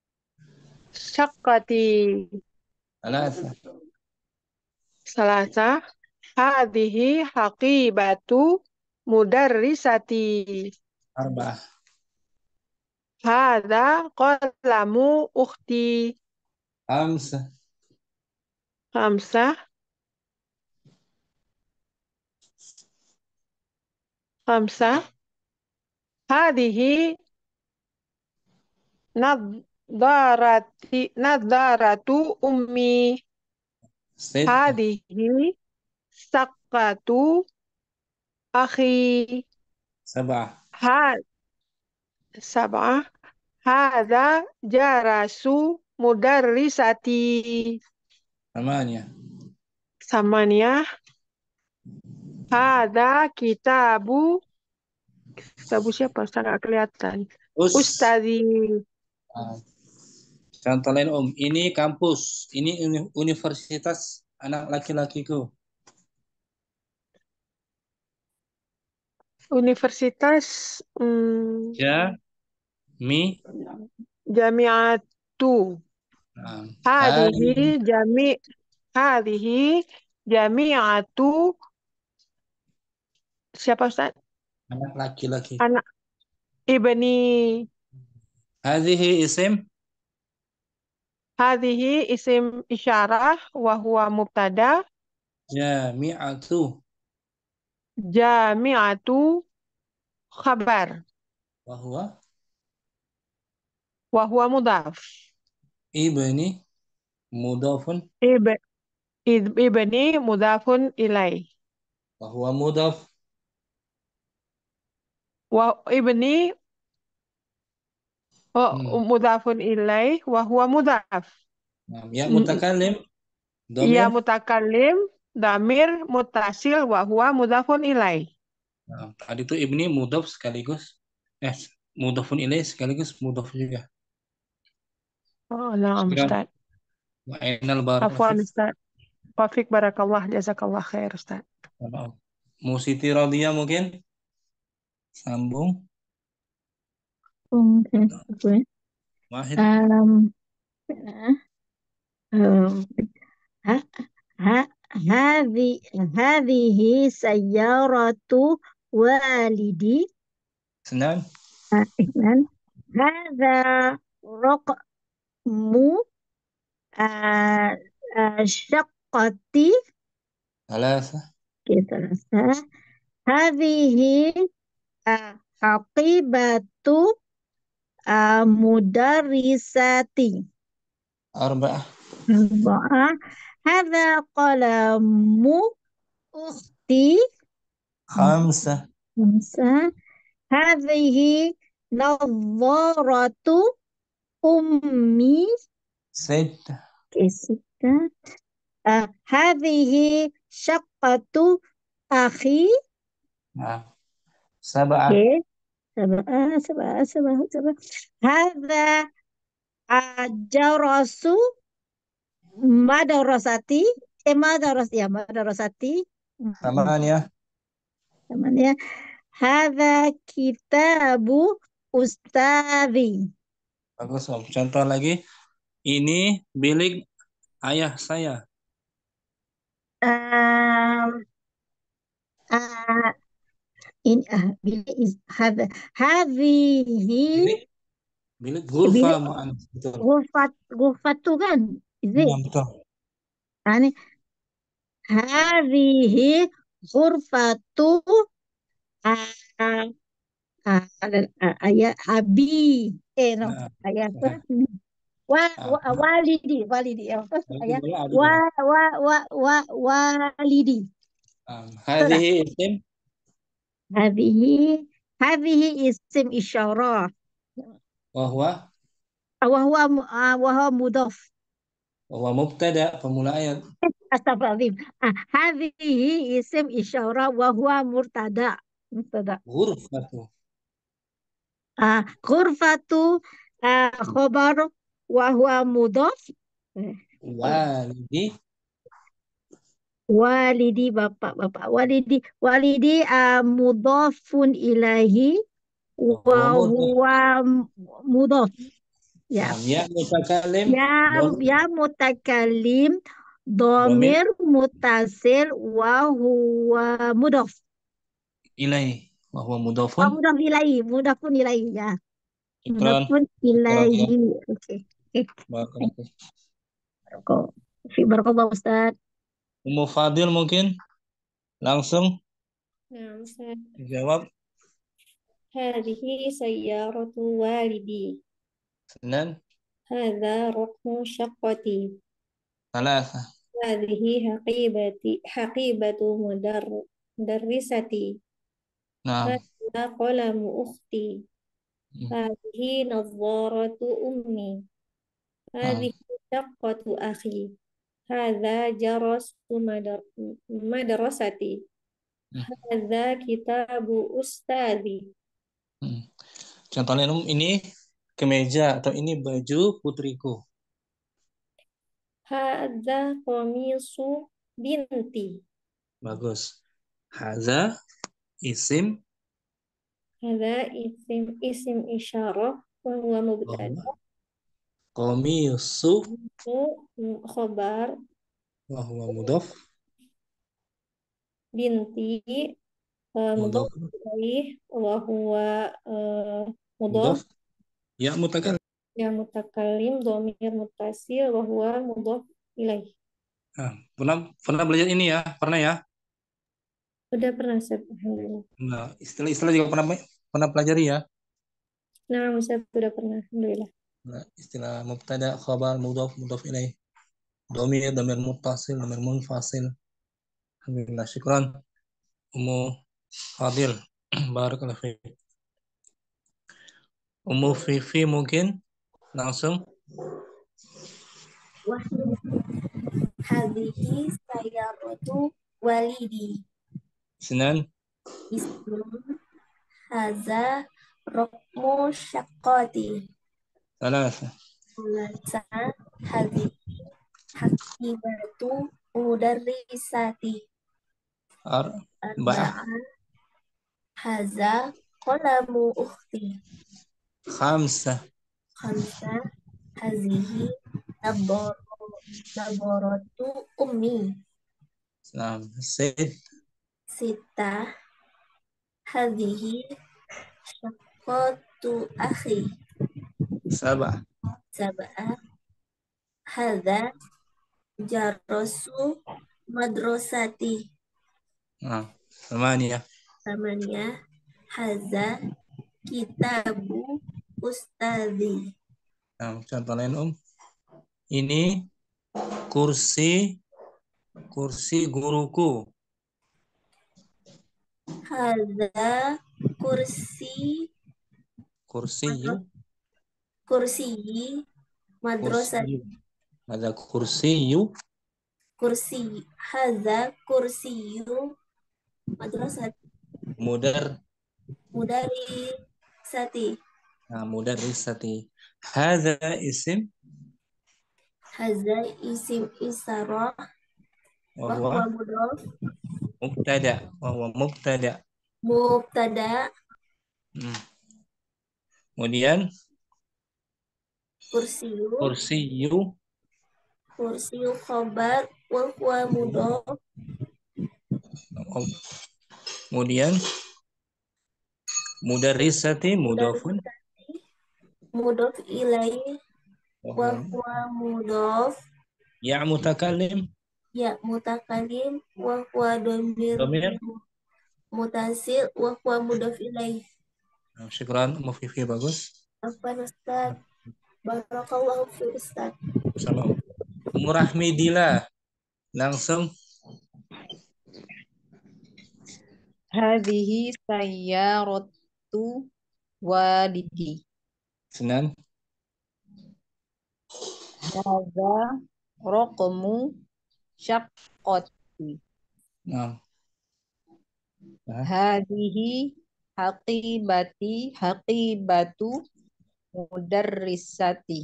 syaqati. Salasa. Hadhihi haqibatu mudarrisati. Arba'ah. Hadza qalamu ukhti. Khamsah. Khamsah. Hadhihi nadharatu ummi. Sittah. Hadhihi sakatu akhi. Sab'ah. Sab'ah. Hadza jarasu mudarrisati. Samaniyah. Hadza kitabu siapa? Sangat kelihatan. Ustazi. Contoh lain Om, ini kampus, ini universitas anak laki-lakiku. Universitas Jami'atu. Hadhihi jami'atu siapa Ustaz? Anak laki-laki. Anak ibni. Hadhihi isim isyarah wa huwa mubtada. Jami'atu khabar. Wa huwa mudhaf. Ibni mudhafun. Ibni mudhafun ilaih. Wa huwa mudhaf. Ibni mudhafun ilaih wa huwa mudhaf. Ya mutakallim. Ya mutakallim damir mutasil wa huwa mudhafun ilaih. Tadi itu ibni mudhaf sekaligus mudhafun ilaih sekaligus mudhaf juga. Oh, nah, Ustaz. Wa ainal barakallahu Afwan fik. Ustaz. Wafik barakallah, jazakallah khair Ustaz. Maaf. Mu Siti Rodia mungkin sambung. Mungkin. Wahid. Um, ha, ha, hadhihi sayyaratu walidi. Senan. Ihsan. Hadza raqmu syaqqati. Thalatha. Kita rasa. Hadhihi haqibatu mudarrisati. Arba'ah. Arba'ah. Hadza qalamu ukhti. Khamsah. Khamsa. Hadhihi nadharatu ummi. Sittah. Sita. Hadhihi syaqqatu akhi. Nah. Sab'ah. Okay. Sabah. Hadza jarasu madrasati. Madrasati. Thamaniyah. Namanya hadza kitabu ustazi. Bagus, Om. Contoh lagi. Ini bilik ayah saya. Um, ini bilik hadhihi Bilik ghurfa bilik mu'annas. Betul. ghurfatu kan? Is it? Nah, betul. Ini hadhihi ghurfatu ayat abi. No. Nah, Ayat apa? nah. Walidi. Apa? Ayat Boleh adi dong. walidi. Hadhihi isim. Hadhihi isim isyarah. Wahwa Wahwa mudhaf. mubtada. Pemula ayat. Astagfirullahaladzim. Hadhihi isim isyarah wahwa murtada. Ghurfatu. Ghurfatu khobar wahwa mudhaf. Walidi. Walidi bapak. Walidi mudhafun ilahi wa huwa mudhaf. Ya. Ya mutakallim. Ya mutakallim dhamir mutasil wa huwa mudhaf. Ilaihi. Wahwa mudhafun. Mudhafun ilaihi ya. Syukran. Mudhafun ilaihi. Oke. Barakallahu Ustaz. Ummu Fadil mungkin langsung Nah, Ustaz. jawab. Hadhihi sayyaratu walidi. Senan. Hadza raqmu syaqqati. Thalatha. Hadhihi haqibatu mudarrisati. Nah. Hadza qalamu ukhti. Hadhihi nadharatu ummi. Hadhihi syaqqatu akhi. Hadza jarasu madrasati. Hadza kitabu ustazi. Contohnya ini kemeja atau ini baju putriku. Hadza qamisu binti. Bagus. Hadza isim. Hadza isim isyarah wa huwa mubtada. Qamisu Khobar wa huwa mudhaf. Binti mudhaf ilaih wa huwa mudhaf. Ya mutakallim. Ya mutakallim dhamir muttasil wa huwa mudhaf ilaih. Pernah belajar ini ya? Pernah ya? Udah pernah, Ustaz. Alhamdulillah. Nah, istilah-istilah juga pernah pelajari ya? Nah, Ustaz, udah pernah. Alhamdulillah. Nah, istilah mubtada, khabar, mudhaf ilaih. Dhamir muttasil, dhamir munfasil. Alhamdulillah, syukran. Ummu Fadil. Barakallahu fiik. Ummu Fifi mungkin langsung. Hadhihi sayyaratu walidi. Senan. Hadza raqmu syaqqati. Thalatha. Hadhihi Hakibatu mudarrisati. Arba'ah. Arba'ah. Haza qalamu ukhti. Khamsah. Khamsa. Hazihi naboratu ummi. Sita. Hazihi syaqqatu akhi. Sab'ah. Sab'ah. Hadza jarasu madrasati. Thamaniyah. Tamaniyah. Hadza kitabu ustadzi. Contoh lain ini kursi guruku. Hadza kursi madrasati. Ada kursiyu. Hadza kursiyu madrasati. Mudarrisati. Mudarrisati. Hadza isim. Hadza isim isarah. Wa huwa mudhaf. Mubtada. Kemudian kursiyu khabar wa huwa mudhaf. Kemudian mudarrisati mudhafun. Mudhaf ilaihi wa huwa mudhaf. Ya mutakallim wa huwa dhamir mutasil wa huwa mudhaf ilaihi. Syukran, Mufifi, bagus. Apa Ustaz? Barakallahu fi Ustaz. Sama Murahmidillah. Langsung. Hadhihi sayyaratu walidi. Senan. Hadza raqmu syaqqati. Hadhihi haqibatu mudarrisati.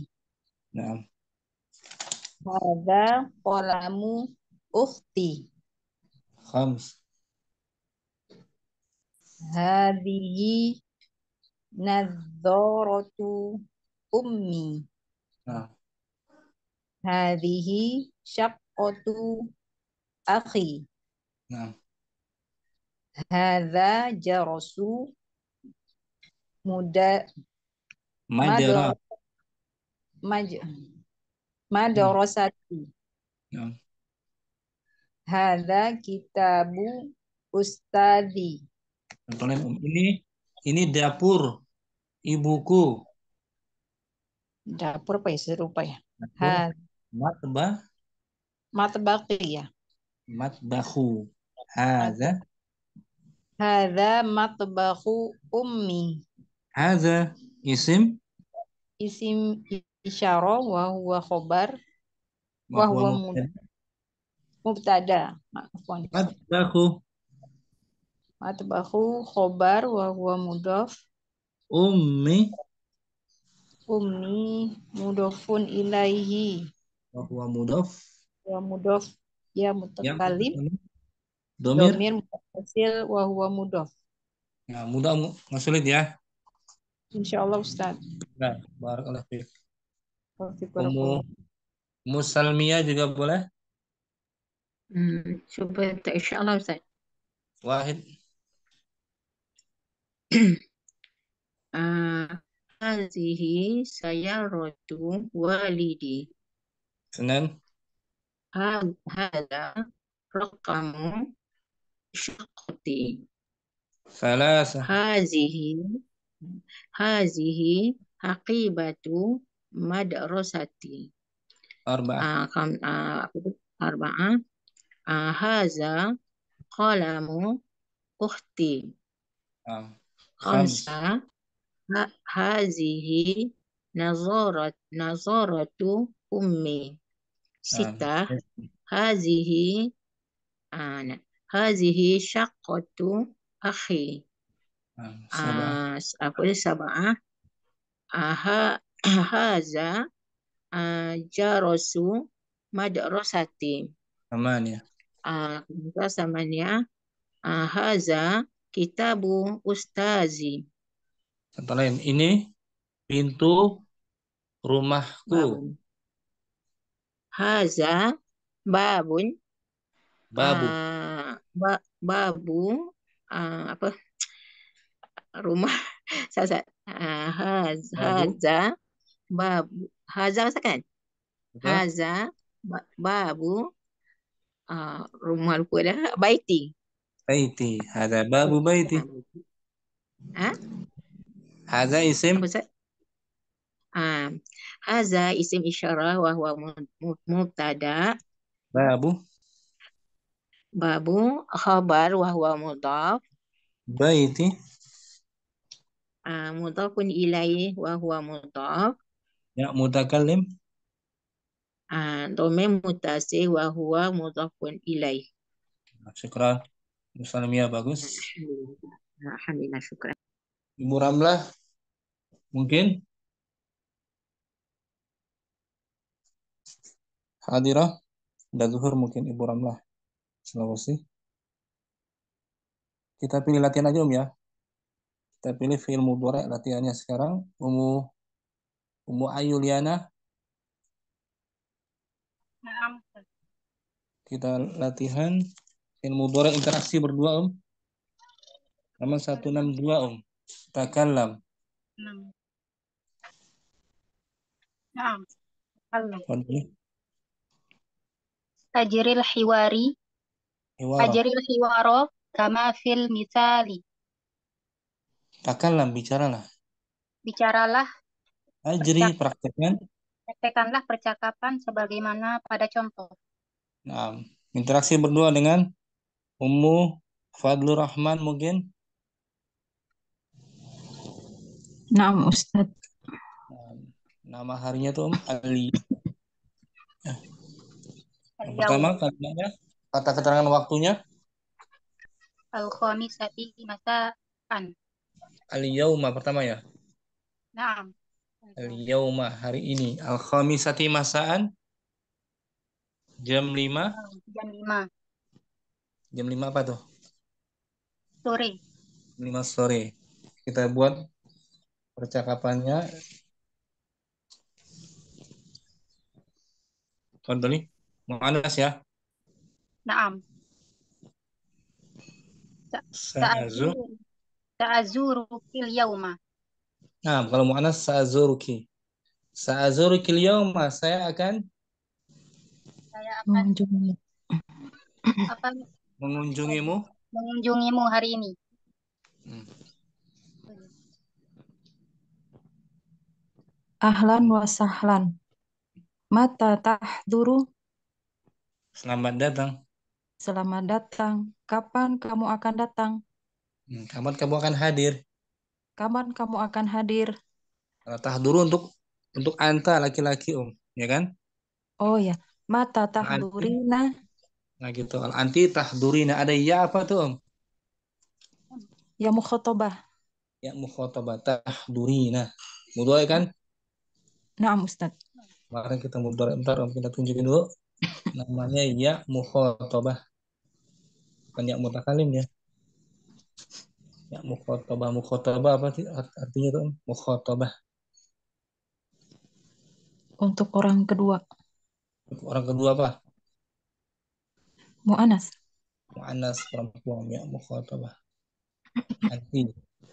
Hadza qalamu ukhti. Khams. Hadhihi nadharatu ummi. Hadhihi syaqqatu akhi. Hadza jarasu madrasati. Hadza kitabu ustadzi. Ini dapur ibuku. Dapur apa ya serupa ya? Matbaqi ya. Matbahu. Hadza matbahu ummi. Hadza isim isyarah wa huwa khabar wa huwa mubtada. Matbahu khabar wa huwa mudhaf. Ummi mudhafun ilaihi. Wa huwa mudhaf. Ya mutakallim. Domir mutasil wa huwa mudhaf. Ya, mudah nggak sulit ya. Insyaallah Ustaz. Nah, barakallahu fiik. Musalmiyah juga boleh? Coba insyaallah Ustaz. Wahid. Hazihi sayyaratu walidi. Senan. Hadza raqamu syaqqati. Salasa. Hazihi haqibatu madrasati. Arba'ah. Haza qalamu ukhti. Khamsa. Hazihi nazaratu ummi. Sita. Hazihi syaqqatu akhi. Sab'ah. Haza jarasu madrasati. Aman ya. Samanya haza kitabu ustazi. Contoh lain, ini pintu rumahku. Haza babun. Babu. Babu apa rumah haza babu haza kan? Haza babu rumah lupa dah baiti. Baiti. Hada babu baiti. Hada isim. Haza isim isyarah wa huwa mubtada. Babu khabar wa huwa mudhaf. Baiti mudhafun ilaih wa huwa mudhaf. ya mutakallim. Dhamir muttasil wa huwa mudhafun ilaih. Syukran. Musalamia bagus. Alhamdulillah, syukran. Ibu Ramlah mungkin hadirah. Dan zuhur mungkin Ibu Ramlah Sulawesi. Kita pilih latihan aja ya. Kita pilih fi'il mudhari' latihannya sekarang. Umu Ayuliana. Kita latihan fi'il mudhari' interaksi berdua Halaman 162 Takallam. Naam. Allah. Fadli. Ajril hiwaro kama fil misali. Takallam, bicaralah. Bicaralah. Praktekkanlah percakapan sebagaimana pada contoh. Nah, interaksi berdua dengan Ummu Fadlur Rahman mungkin. Naam Ustaz. Nama harinya tuh Ali. Yang pertama kalimatnya, kata keterangan waktunya. Al-khamisati masaan. Al-yauma pertama ya. Naam. Al-yauma hari ini. Al-khamisati masaan. Jam 5. Jam 5. Jam 5 apa tuh? Sore. 5 sore. Kita buat percakapannya. Contoh nih, Mu'annas ya. Naam. Sa'azurukil yauma. Nah, kalau Mu'annas sa'azuruki. Sa'azurukil yauma, saya akan mengunjungimu. Mengunjungimu hari ini. Ahlan wa sahlan. Mata tahduru? Selamat datang. Selamat datang. Kapan kamu akan datang? Kapan kamu akan hadir? Kapan kamu akan hadir? Kalau tahduru untuk anta laki-laki ya kan? Oh ya, mata tahdurina. Nah gitu. Al anti tahdurina ada ya apa tuh Ya mukhatabah. Ya mukhatabah tahdurina. Mudhari kan? Naam Ustaz. Kemarin kita mudhari, bentar kita tunjukin dulu. Namanya ya mukhatabah. Bukan ya mutakalim ya. Ya mukhatabah. Mukhatabah apa sih artinya tuh? Mukhatabah. Untuk orang kedua. Untuk orang kedua apa? Mu'annas. Mu'annas perempuan ya mukhatabah. Anti.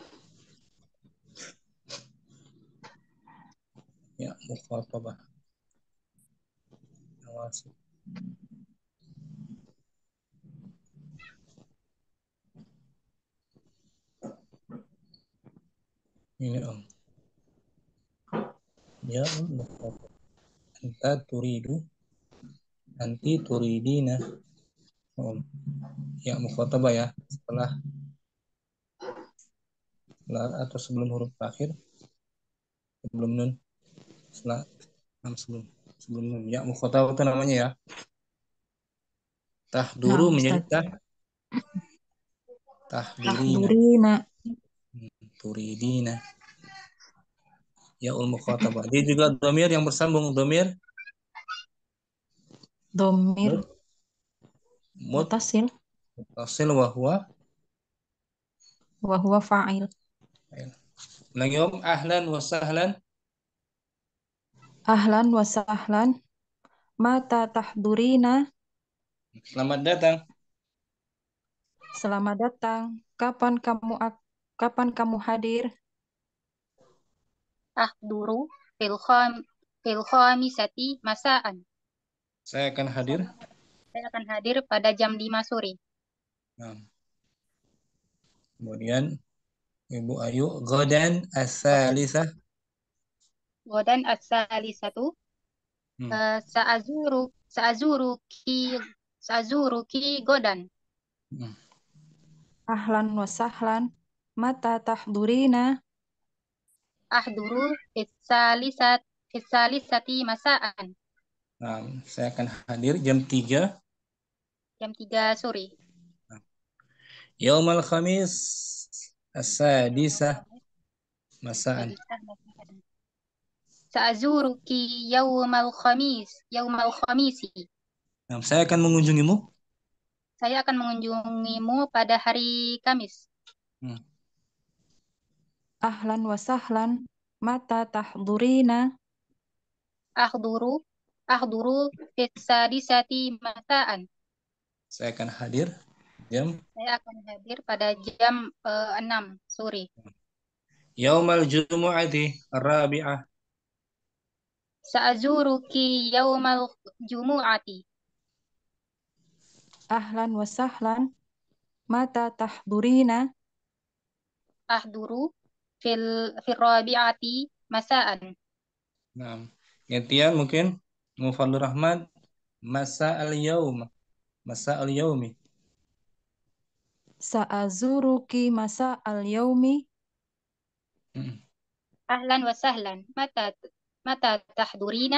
Ya mukhatabah. Awas. Ini ya mukhatabah. Anta turidu. Anti turidina. Ya mukhatabah ya setelah atau sebelum huruf terakhir, sebelum nun, sebelum nun. Ya mukhatabah itu namanya ya. Tahduru menjadi tahdurina. Turidina. Ya ul mukhatabah. Dia juga dhamir yang bersambung, dhamir Domir Mut mutasil muttasil wa wa huwa fa'il. Ulangi Om, ahlan wa sahlan. Ahlan wa sahlan. Mata tahdurina. Selamat datang. Selamat datang. Kapan kamu hadir? Ahduru fil khamisati masaan. Saya akan hadir. Saya akan hadir pada jam 5 sore. Nah. Kemudian Ibu Ayu, ghadan as-salisah. Godan as-salisatu sa'azuruki godan. Ahlan wa sahlan. Mata tahdurina. Ahduru fis-salisati masaan. Nah, saya akan hadir jam 3. Jam 3 sore. Yaumal khamis as-sadisah masaan. Sa'azuruki yaumal khamisi. Nah, saya akan mengunjungimu. Saya akan mengunjungimu pada hari Kamis. Ahlan wa sahlan. Mata tahdurina. Ahduru fis-sadisati masaan. Saya akan hadir jam. Saya akan hadir pada jam 6 sore. Yaumal jumu'ati ar-rabi'ah. Sa'azuruki yaumal jumu'ati. Ahlan wa sahlan. Mata tahdurina. Ahduru fil rabi'ati masaan. Nah, gantian mungkin Mufadlur Rahman masa al-yaum. Masa al-yaumi. Sa'azuruki masa al-yaumi. Ahlan wa sahlan. Mata tahdurina?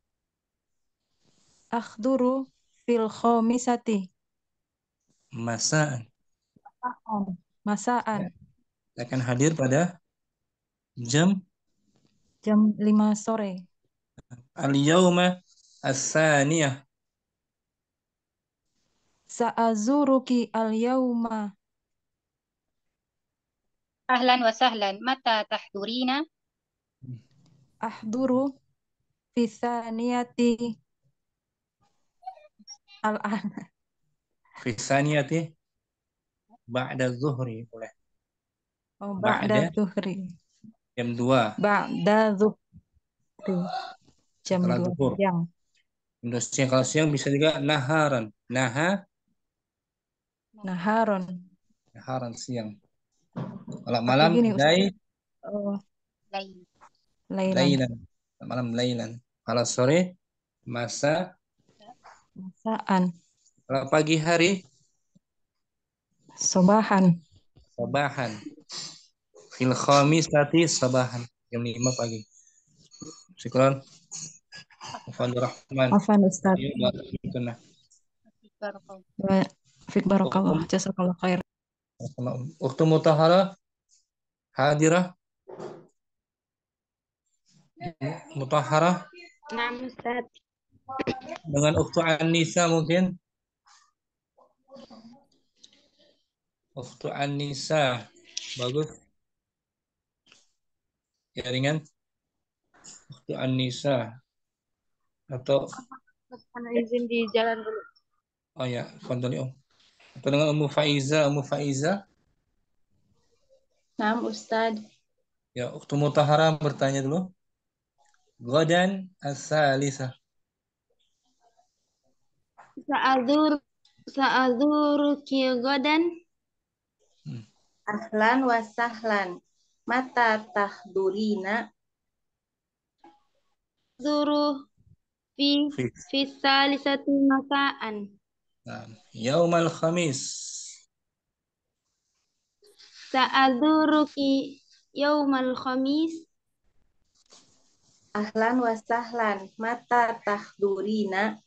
Akhduru fil khamisati. Masaan. Masaan. Saya akan hadir pada jam 5 sore. al-yauma as-saniyah. Sa'azuruki al-yauma. Ahlan wa sahlan. Mata tahdurina? Ahduru fi thaniyati al-an. Fi saniyati ba'da zuhri boleh. Ba'da zuhri. Jam 2. Ba'da zuhri. Jam Setelah 2 zuhur. siang. Siang, kalau siang bisa juga naharan. Naharan siang. Kalau malam lailan. Malam lailan. Kalau sore masaan. Kalau pagi hari Sobahan. Fil khamisati sabahan. Jam 5 pagi. Syukran. Mufadlur Rahman. Afan Ustaz. Fik barakallah. Jazakallah khair. Ukhtu Mutahharah hadirah. Mutahharah. Nah, Ustaz. Dengan Ukhtu An-Nisa mungkin. Ukhtu An-Nisa. Bagus. Jaringan. Ukhtu An-Nisa. Atau Izin di jalan dulu. oh ya, fadhali Om. Atau dengan Ummu Faiza. Nah, Ustaz. Ya, Ukhtu Mutahharah bertanya dulu. Ghadan as-salisah. Sa'azuruki godan. Ahlan wa sahlan. Mata tahdurina. Zuru fi salisati masaan. Yaumal khamis. Sa'azuruki yaumal khamis. Ahlan wa sahlan. Mata tahdurina.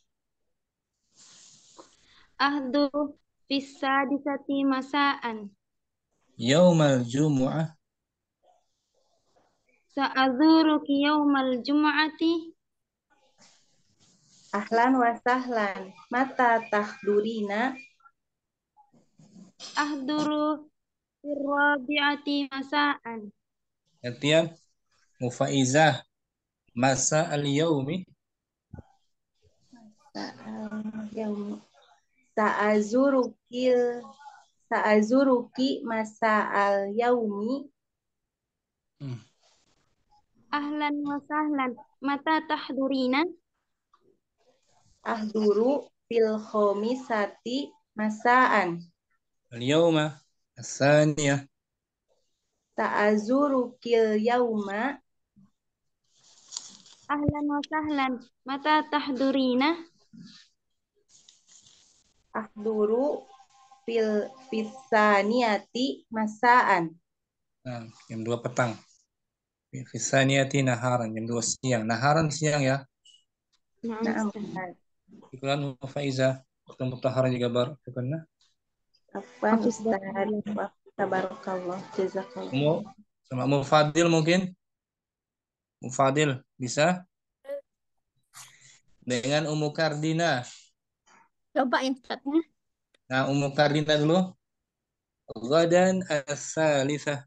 Ahdu fi sadisati masaan. Yaumal jumu'ah. Sa'azuruki yaumal jumu'ati. Ahlan wa sahlan. Mata tahdurina? Ahduru firrabi'ati masa'an. Gantian. Mufaizah. Masa al-yaumi. Yaum. Sa'azuruki masa al-yaumi. Ahlan wa sahlan. Mata tahdurina? Ahduru fil khomisati masaan. Al-yauma. As-saniyah. Ta'azurukil yauma. Ahlan wa sahlan. Mata tahdurina? Ahduru fil fisaniyati masaan. Nah, jam 2 petang. Fisaniyati naharan. Jam 2 siang. Naharan siang ya. Na'am Ustaz. Iklan Faizah. Ketemu taharan juga baru. Karena Afwan Ustaz. Wa tabarakallah. Jazakallah. Sama Mufadil mungkin. Mufadil bisa? Dengan Ummu Kardina. Coba yang Ustaznya. Nah, Ummu Kardina dulu. Ghadan as-salisah.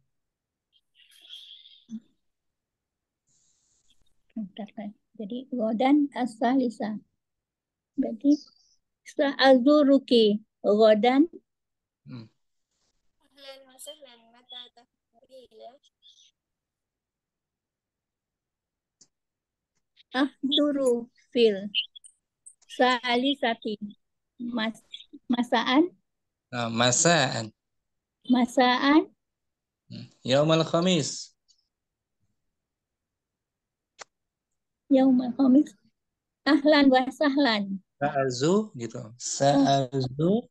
Jadi godan as-salisa. Berarti sa'azuruki godan. Ahlan wa sahlan. Mata tahdurina? Ahduru fil salisati masaan. Nah, masaan. Masaan. Yaumal Khamis. Yaumal Khamis. Ahlan wa sahlan. Sa'azu gitu. Sa'azu.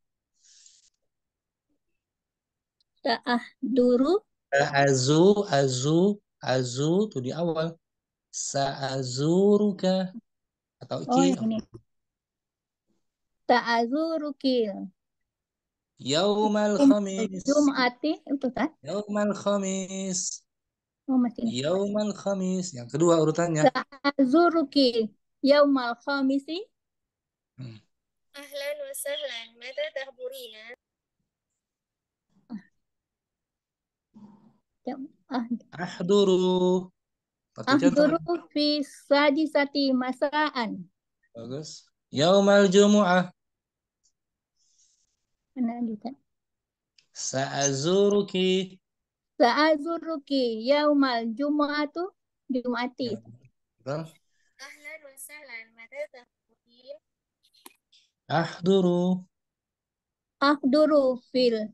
Ta'ahduru. Azu tuh di awal. Sa'azuruka atau Oh, ki. ini. Ta'azurukil. Yaumal Khamis. Jum'ati itu kan? Yaumal Khamis. Oh, masih ini. Yaumal Khamis. Yang kedua urutannya. Ta'azuruki yaumal khamisi. Ahlan wa sahlan. Mata tahdurina? Ahduru. Pakai contoh. Ahduru fi sadisati masaan. Bagus. Yaumal Jumu'ah. Mana juga? Sa'azuruki. Sa'azuruki yaumal jumu'atu jum'ati. Betul. Ahlan wa sahlan. Mata tahdurina? Ahduru. Ahduru fil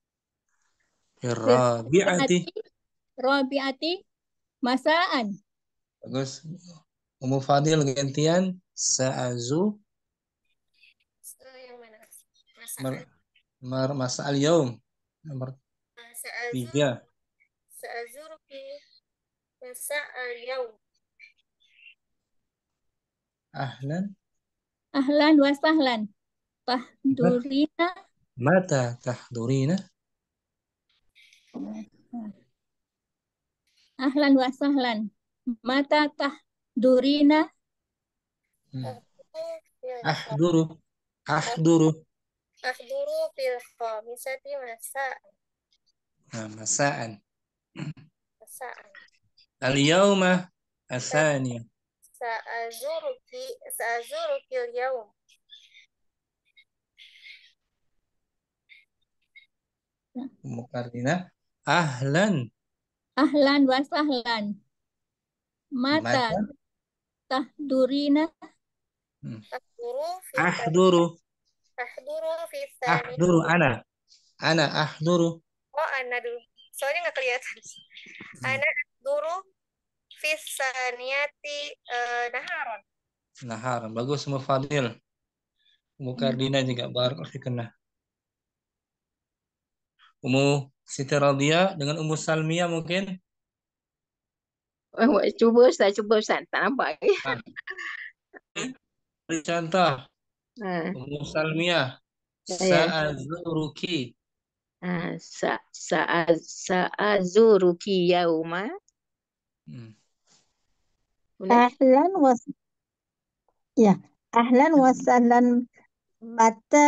Rabi'ati. rabi'ati masaan. Bagus. Ummu Fadil gantian. Sa'azu. Yang mana? Masa al-yaum. Nomor 3. Sa'azuruki masa al-yaum. Ahlan. Ahlan wa sahlan. Tahdurina. Mata tahdurina. Ahlan wa sahlan. Mata tahdurina. Ahduru. Ahduru. Ahduru fil khamisati masaan. Nah, masaan. Masaan. Al-yauma asaniya. Sa'azuruki al-yaum. Mukardina. Ahlan. Ahlan wa sahlan. Mata tahdurina. Ahduru. Ahduru ana. Ana ahduru. Oh, ana dulu. Soalnya nggak kelihatan. Ana ahduru fis saniyati naharon. Naharan. Bagus semua Fadil. Mukardina juga barakallahu. Ummu Siti Radhiyah dengan Ummu Salmiyah mungkin. Cuba Ustaz, tak nampak. Contoh. Ummu Salmiyah. Sa'azuruki. Sa'azuruki yauma. Ahlan wa ya. Ahlan wa sahlan mata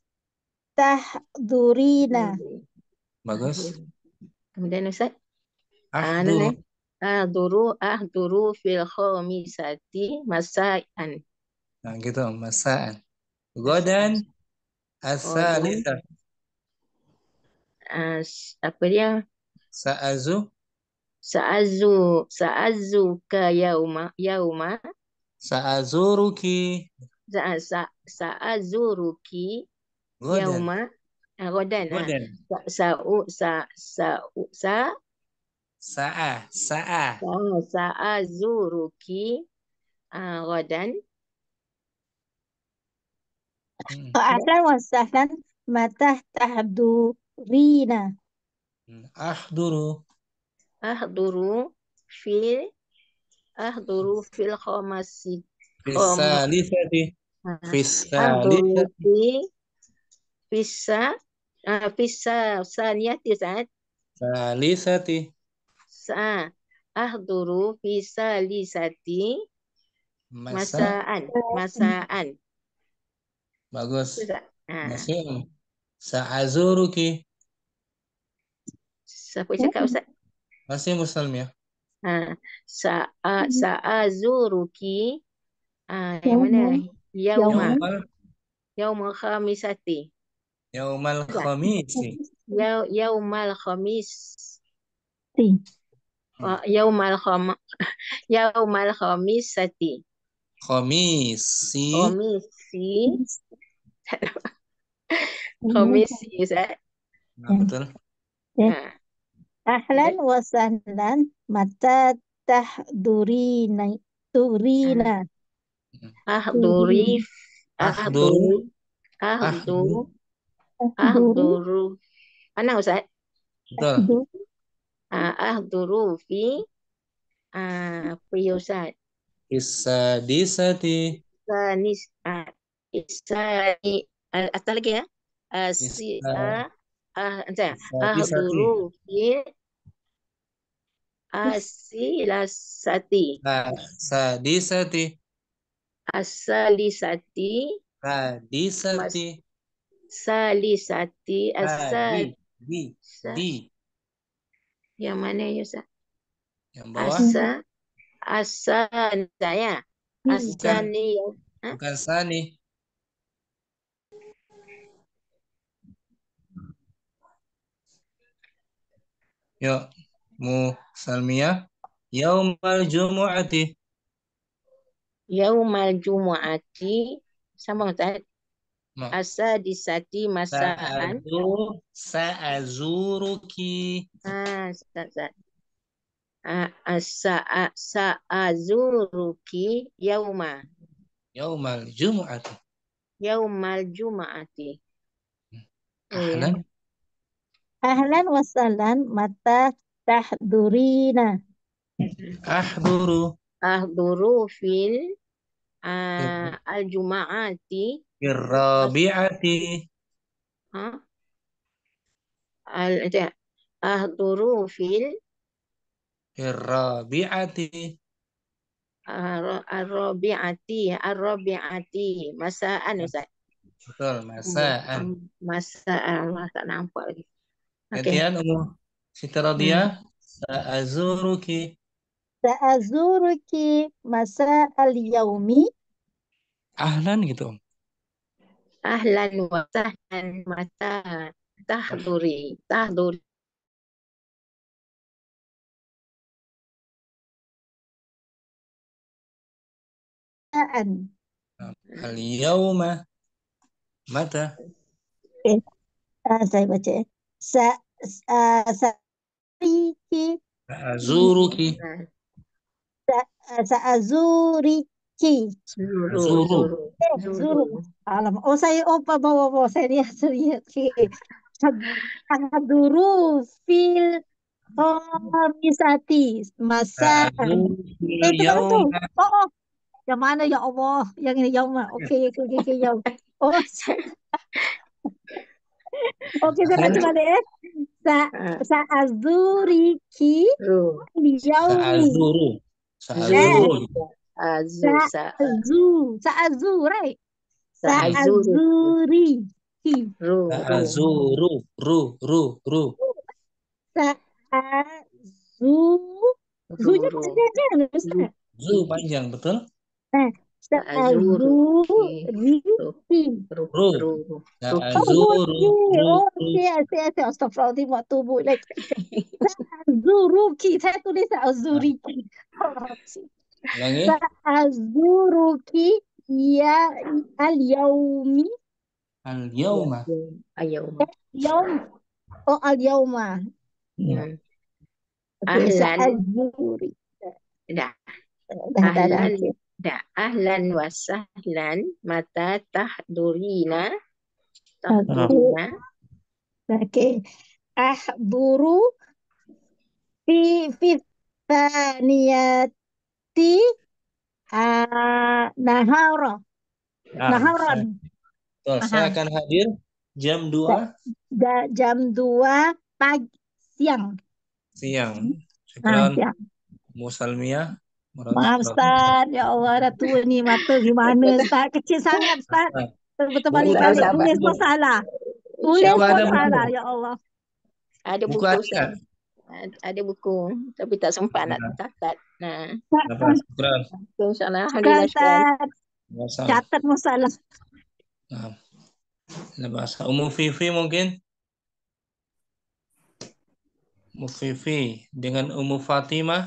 tahdurina. Bagus. Kemudian Ustaz, Ahdur. ahduru fil khamisati masaan. Nah, gitu, masaan. Godan Godan. asalisa. Apa dia? Sa'azu. Sa'azuka yauma. Sa'azuruki. Sa'azuruki Godan. yauma. Godan. Godan. Sa'azuruki godan. Ahlan wa sahlan mata tahdurina. Ahduru. Ahduru fil khamasi. Fisalisati. Ahduru Fisalisati. Fisa saniyati saat. Salisati. Ahduru fisa lisati masaan. Bagus. Ah, Masih. Sa'azuruki. siapa cakap Ustaz? Masih Muslim ya? Sa'azuruki yang mana? Yaumal khamisati. Yaumal khamisi. Yaumal khamis. Yaumal khamisati. Khamisi. Khamisi Ustaz. Nah, betul. Ahlan wa sahlan mata tahdurina. Ahduru. Mana Ustaz? Betul. Ahduru fi apa ya Ustaz? Isadisati. Atas lagi ya. Ahduru fi asilasati. Sadisati. Asalisati. Sadisati. Salisati. Di. Yang mana ya Ustaz? Yang bawah. Saya. Asani. Bukan sani. Yuk, Salmiyah. Yaumal Jumu'ati. Yaumal Jumu'ati. Sama Ustaz. Asadisati masaan. Sa'azuruki. Sa'azuruki yauma. Yaumal Jumu'ati. Yaumal Jumu'ati. Ahlan wa sahlan mata tahdurina. Ahduru fil al-juma'ati. Rabi'ati. Ahduru fil Rabi'ati. Ar-rabi'ati masaan Ustaz. Betul, masaan. Tak nampak lagi. Gantian Siti Radiyah. Sa'azuruki. Sa'azuruki masa al-yaumi. Ahlan gitu. Ahlan wa sahlan mata tahduri. Al-yawma mata. Saya baca. Sa'azuruki. Sa'azuriki. Zuru. Alam. Saya bawa saya lihat. Tahduru fil khamisati masaan. Itu kan tu. Oh. Yang mana ya Allah? Yang ini yauma. Okey, yaum. Oh. Okey, saya baca balik ya. Sa'azuriki yaumi. Sa'azuru. Sa'azu, right? Sa'azuru. Sa'azuri. Ru. Ta'azuru. Ru. Sa'azu. Zunya Ru. panjang kan, Ustaz? Zu panjang, betul? Sa'azuru. Sa'azuriki. Ru. Ru. Ru. Oh, Ta'azuru. Ruki. Okay. Astagfirullahaladzim. Waktu bulan. Sa'azuruki. Saya tulis Sa'azuriki. Ulangi. Sa'azuruki ya al-yaumi. Al-yawma. Ayauma. Yaum. Oh, al-yauma. Hmm. Okay, Ahlan. Sa'azuri. Dah. Dah. Ahlan. Okay. Dah. Ahlan wa sahlan. Mata tahdurina. Okay. Ahduru fi thaniyati nahara. Naharan. Betul. Saya akan hadir jam 2 Jam 2 pagi siang. siang. Syukran. Siang. Musalmiyah. Maaf Ustaz, ya Allah dah tua ni mata gimana Ustaz, kecil sangat Ustaz. Betul balik-balik tulis pun salah. Tulis pun salah, ya Allah. Ada buku Ustaz. Ada buku tapi tak sempat nak catat. Nah. Syukran. Insyaallah alhamdulillah. Catat masalah. Bahasa Ummu Fifi mungkin? Ummu Fifi dengan Ummu Fatimah.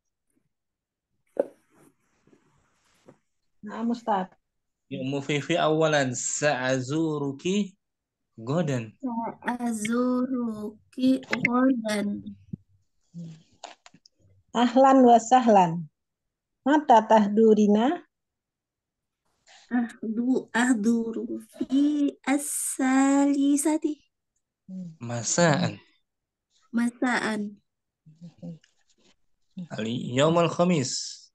Nah, Ustaz. Ummu Fifi awalan sa'azuruki godan. Sa'azuruki godan. Ahlan wa sahlan. Mata tahdurina? Ahduru fi as-salisati. Masaan. Al-yawm al-khamis.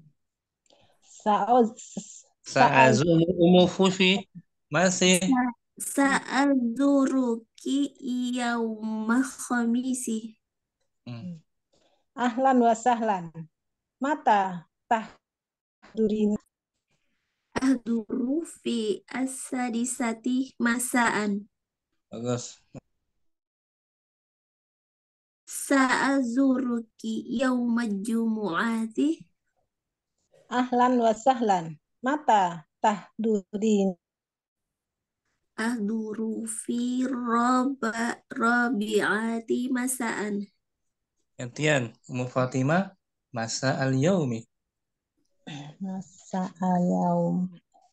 Sa'azu Ummu Fifi masih. Sa'azuruki yawma khamisi. Ahlan wa sahlan. Mata tahdurina? Ahduru fi as-sadisati masaan. Bagus. Sa'azuruki yawma jumu'ati. Ahlan wa sahlan. Mata tahdurina? Ahduru fi rabi'ati masaan. Gantian Ummu Fatimah masa al-yaumi. Masa al-yaum.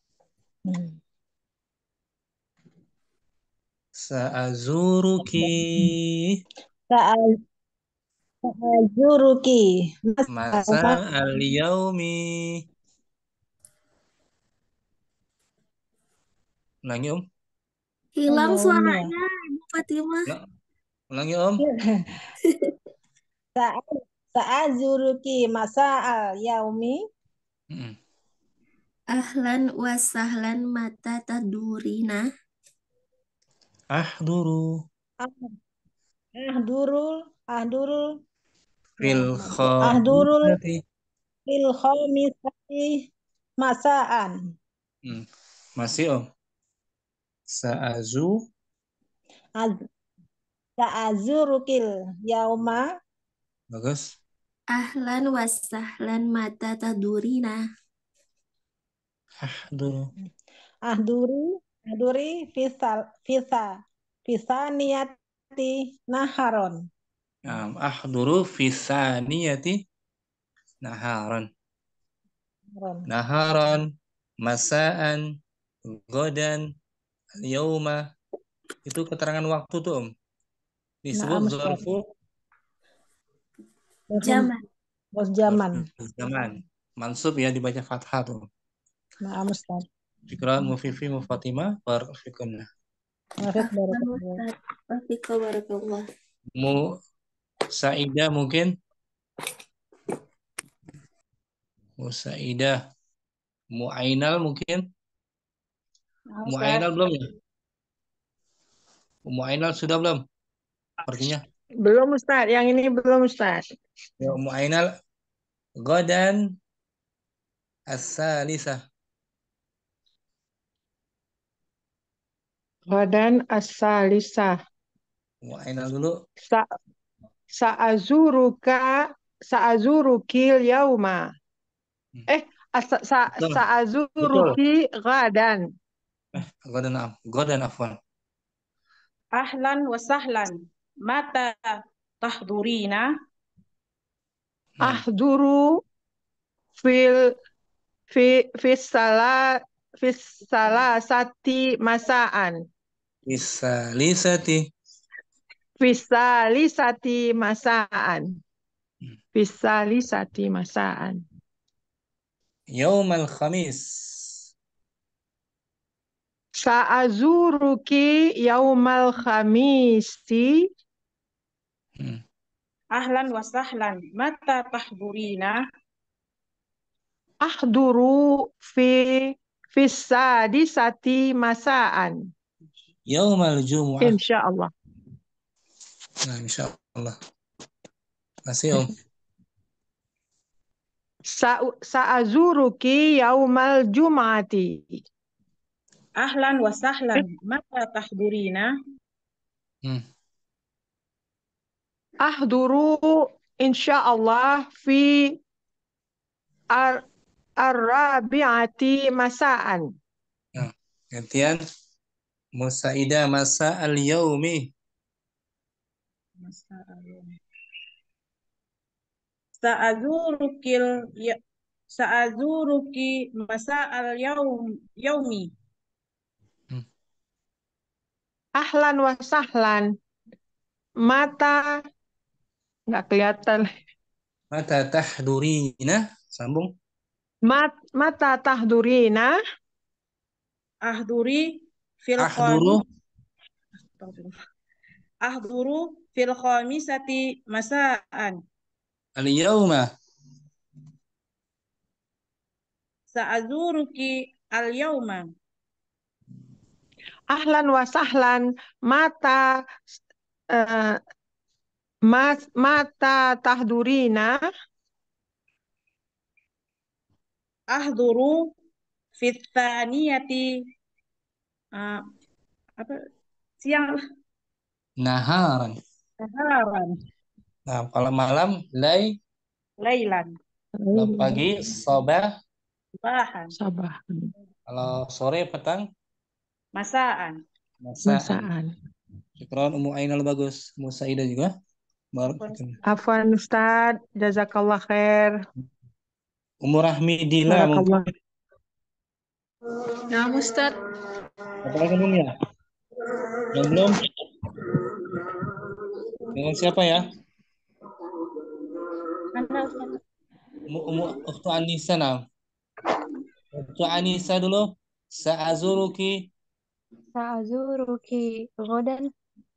Sa'azuruki. Sa'azuruki. Masa al-yaumi. Ulangi Hilang suaranya Ibu Fatimah. Ulangi Sa'azuruki masa al-yaumi. Ahlan wa sahlan mata tahdurina. Ahduru fil khamisati masaan. Masih Sa'azurukil yauma. Bagus. Ahlan wa sahlan mata tahdurina. Ahduri fisaniyati naharon. Ahduru fisaniyati naharon. Naharon, masaan, godan, yauma. Itu keterangan waktu tuh disebut zarfu zaman. Mansub ya, dibaca fathah tuh. Nah, Ustaz. Syukran Ummu Fifi, Ummu Fatimah, barakallahu. Barakallah. Ummu Saidah mungkin? Ummu Saidah. Ummu Ainal mungkin? Ummu Ainal belum ya? Ummu Ainal sudah belum? Artinya? Belum Ustaz, yang ini belum Ustaz. Ya, Ummu Ainal. Godan As-salisah. Ghadan as-salisah. Wa aina dulu. Sa'azurukil yauma. Sa'azuruki ghadan. Ghadan afwan. Ahlan wa sahlan. Mata tahdurina? Ahduru fis salasati masaan. Fisalisati. Fisalisati masaan. Fisalisati masaan. Yaumal khamis. Sa'azuruki yaumal khamisi. Ahlan wa sahlan. Mata tahdurina? Ahduru sadisati masaan. Yaumal jumu'ah. Insyaallah. Nah, insyaallah. Masih Om. Sa'azuruki yaumal jum'ati. Ahlan wa sahlan. Mata tahdurina? Ahduru insyaallah fi ar-rabi'ati masaan. Nah, gantian Musaidah masa al-yaumi. Sa'azuruki masa al-yaumi. Ahlan wa sahlan. Mata nggak kelihatan. Mata tahdurina. Sambung. Mata tahdurina. Ahduru fil khamisati masaan. Al-yauma. Sa'azuruki al-yauma. Ahlan wa sahlan. Mata tahdurina. Ahduru fit thaniyati siang. Naharan. Nah, kalau malam Lailan. Kalau pagi sabah. Sabahan. Kalau sore petang Masaan. Syukran Ummu Ainal bagus. Musaidah juga. Afwan Ustaz, jazakallah khair. Ummu Rahmidillah mungkin. Nah, Ustaz. Apa lagi belum ya? Yang belum? Dengan siapa ya? Ummu Ukhtu Anissa nah. Ukhtu Anissa dulu. Sa'azuruki ghadan.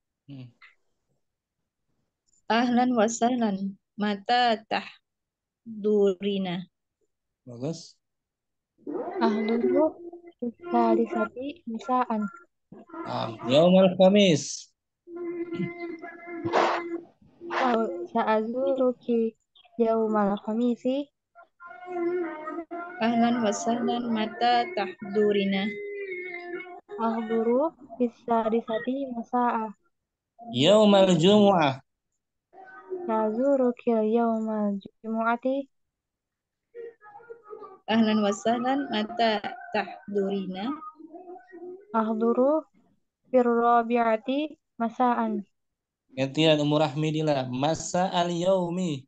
Ahlan wa sahlan. Mata tahdurina. Bagus. Ahduru salisati masaan. Yaumal khamis. Sa'azuruki yaumal khamisi. Ahlan wa sahlan. Mata tahdurina. Ahduru sadisati masaan. Yaumal jumu'ah. Sa'azuruki yaumal jumu'ati. Ahlan wa sahlan. Mata tahdurina. Ahduru firrabi'ati masaan. Gantian Ummu Rahmidillah. Masa al-yaumi.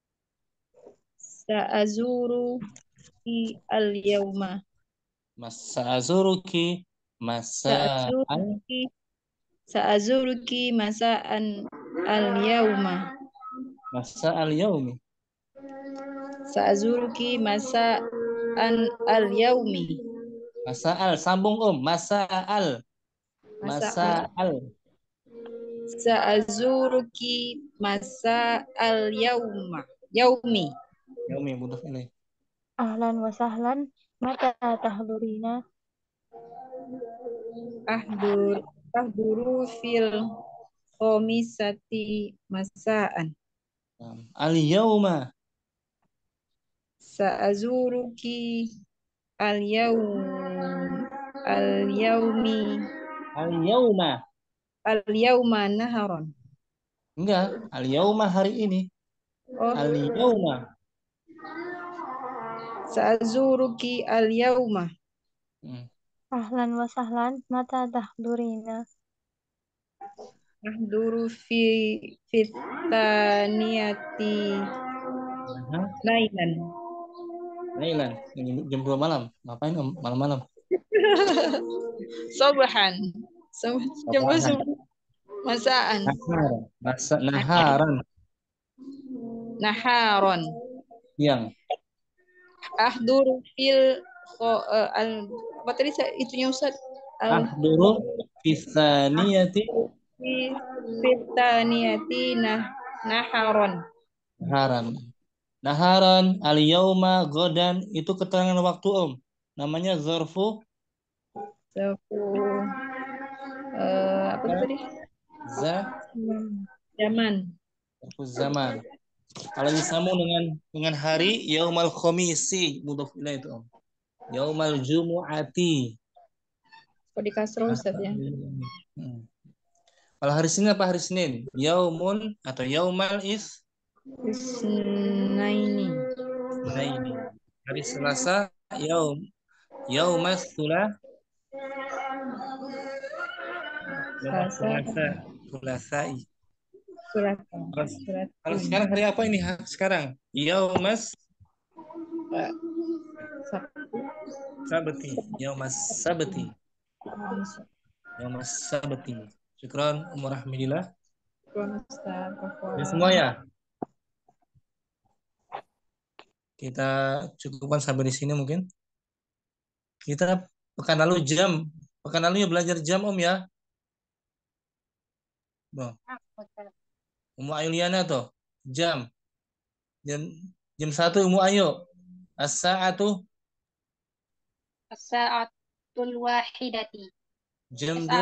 Sa'azuruki al-yauma. Sa'azuruki Sa'azuruki masaan al-yauma. Masa al-yaumi. Sa'azuruki masaan al-yaumi. Masa'al, sambung Masa'al. Sa'azuruki masa'al yaumi. Yaumi, mudah ini. Ahlan wa sahlan. Mata tahdurina. Ahduru fil khamisati masa'an. Al-yauma. Sa'azuruki al-yaumi al-yauma naharon. Enggak, al-yauma hari ini. Oh, Al-yauma. sa'azuruki al-yauma. Ahlan wa sahlan, mata tahdurina? Ahduru fi thaniyati lailan. Lailan, jam 2 malam. Ngapain malam-malam? Sobahan. Jam 2 subuh. Masaan. Naharan. Naharon. Siang. Ahduru fil apa tadi itunya Ustaz? Ahduru fi thaniyati naharon. Naharan al-yauma godan itu keterangan waktu namanya zarfu apa tadi? Zaman. Zarfu zaman. Kalau disambung dengan hari yaumal khamisi mudhaf ilaih itu yaumal jumu'ati. Kok di kasroh Ustaz ya? Kalau hari Senin apa hari Senin? Yaumun atau yaumal Isnaini. Hari Selasa yaumas Sulasai. Kalau sekarang hari apa ini sekarang? Yaumas Sabti. Yaumas Sabti. Syukran Umar Rahmidillah. Ini semua ya. Kita cukupkan sampai di sini mungkin. Kita pekan lalu ya belajar jam ya. Ummu Ayuliana tuh jam 1 Ummu Ayu. As-sa'atul wahidati. Jam 2.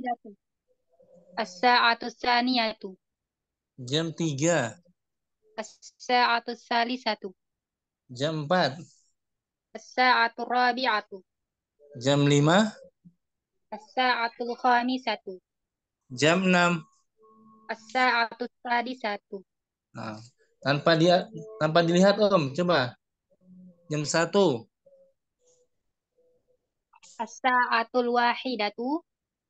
As-sa'atus saniyatu. Jam 3. As-sa'atus salisatu. Jam 4. As-sa'atul rabi'atu. Jam 5. As-sa'atul khamisatu. Jam 6. As-sa'atus sadisatu. Nah, tanpa dilihat coba. Jam 1. As-sa'atul wahidatu.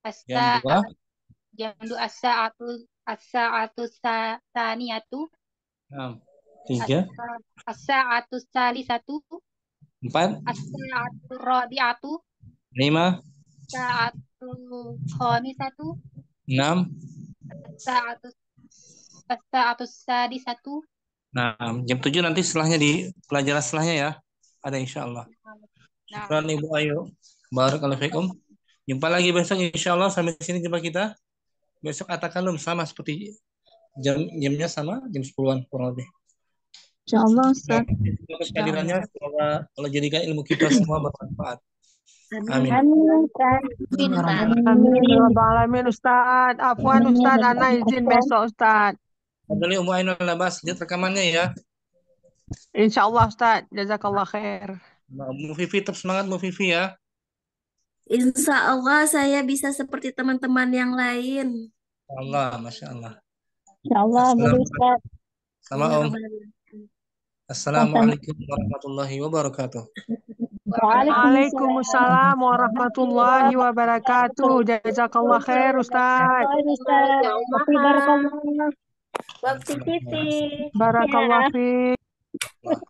Jam 2 as-sa'atus saniyatu. 3. As-sa'atus salisatu. 4. As-sa'atul rabi'atu. 5. As-sa'atul khamisatu. 6. As-sa'atus sadisatu. Nah, jam 7 nanti setelahnya di pelajaran setelahnya ya. Ada insyaallah. Syukran Ibu Ayu. Barakallahu fikum. Jumpa lagi besok insyaallah. Sampai sini jumpa kita. Besok atakalum sama seperti jamnya sama, jam 10-an kurang lebih. Insyaallah Ustaz. Kehadirannya semoga Allah jadikan ilmu kita semua bermanfaat. Amin. Amin Ustaz. Afwan Ustaz, ana izin besok Ustaz. Kembali Ummu Ainul Labas, lihat rekamannya ya. Insyaallah Ustaz. Jazakallah khair. Mu Fifi tetap semangat Mu Fifi ya. Insya Allah saya bisa seperti teman-teman yang lain. Allah, Masya Allah. Insyaallah Ustaz. Sama Om. Assalamualaikum warahmatullahi wabarakatuh. Waalaikumsalam warahmatullahi wabarakatuh. Jazakallah khair Ustaz. Barakallah. Waktu TV. Barakallah fiik.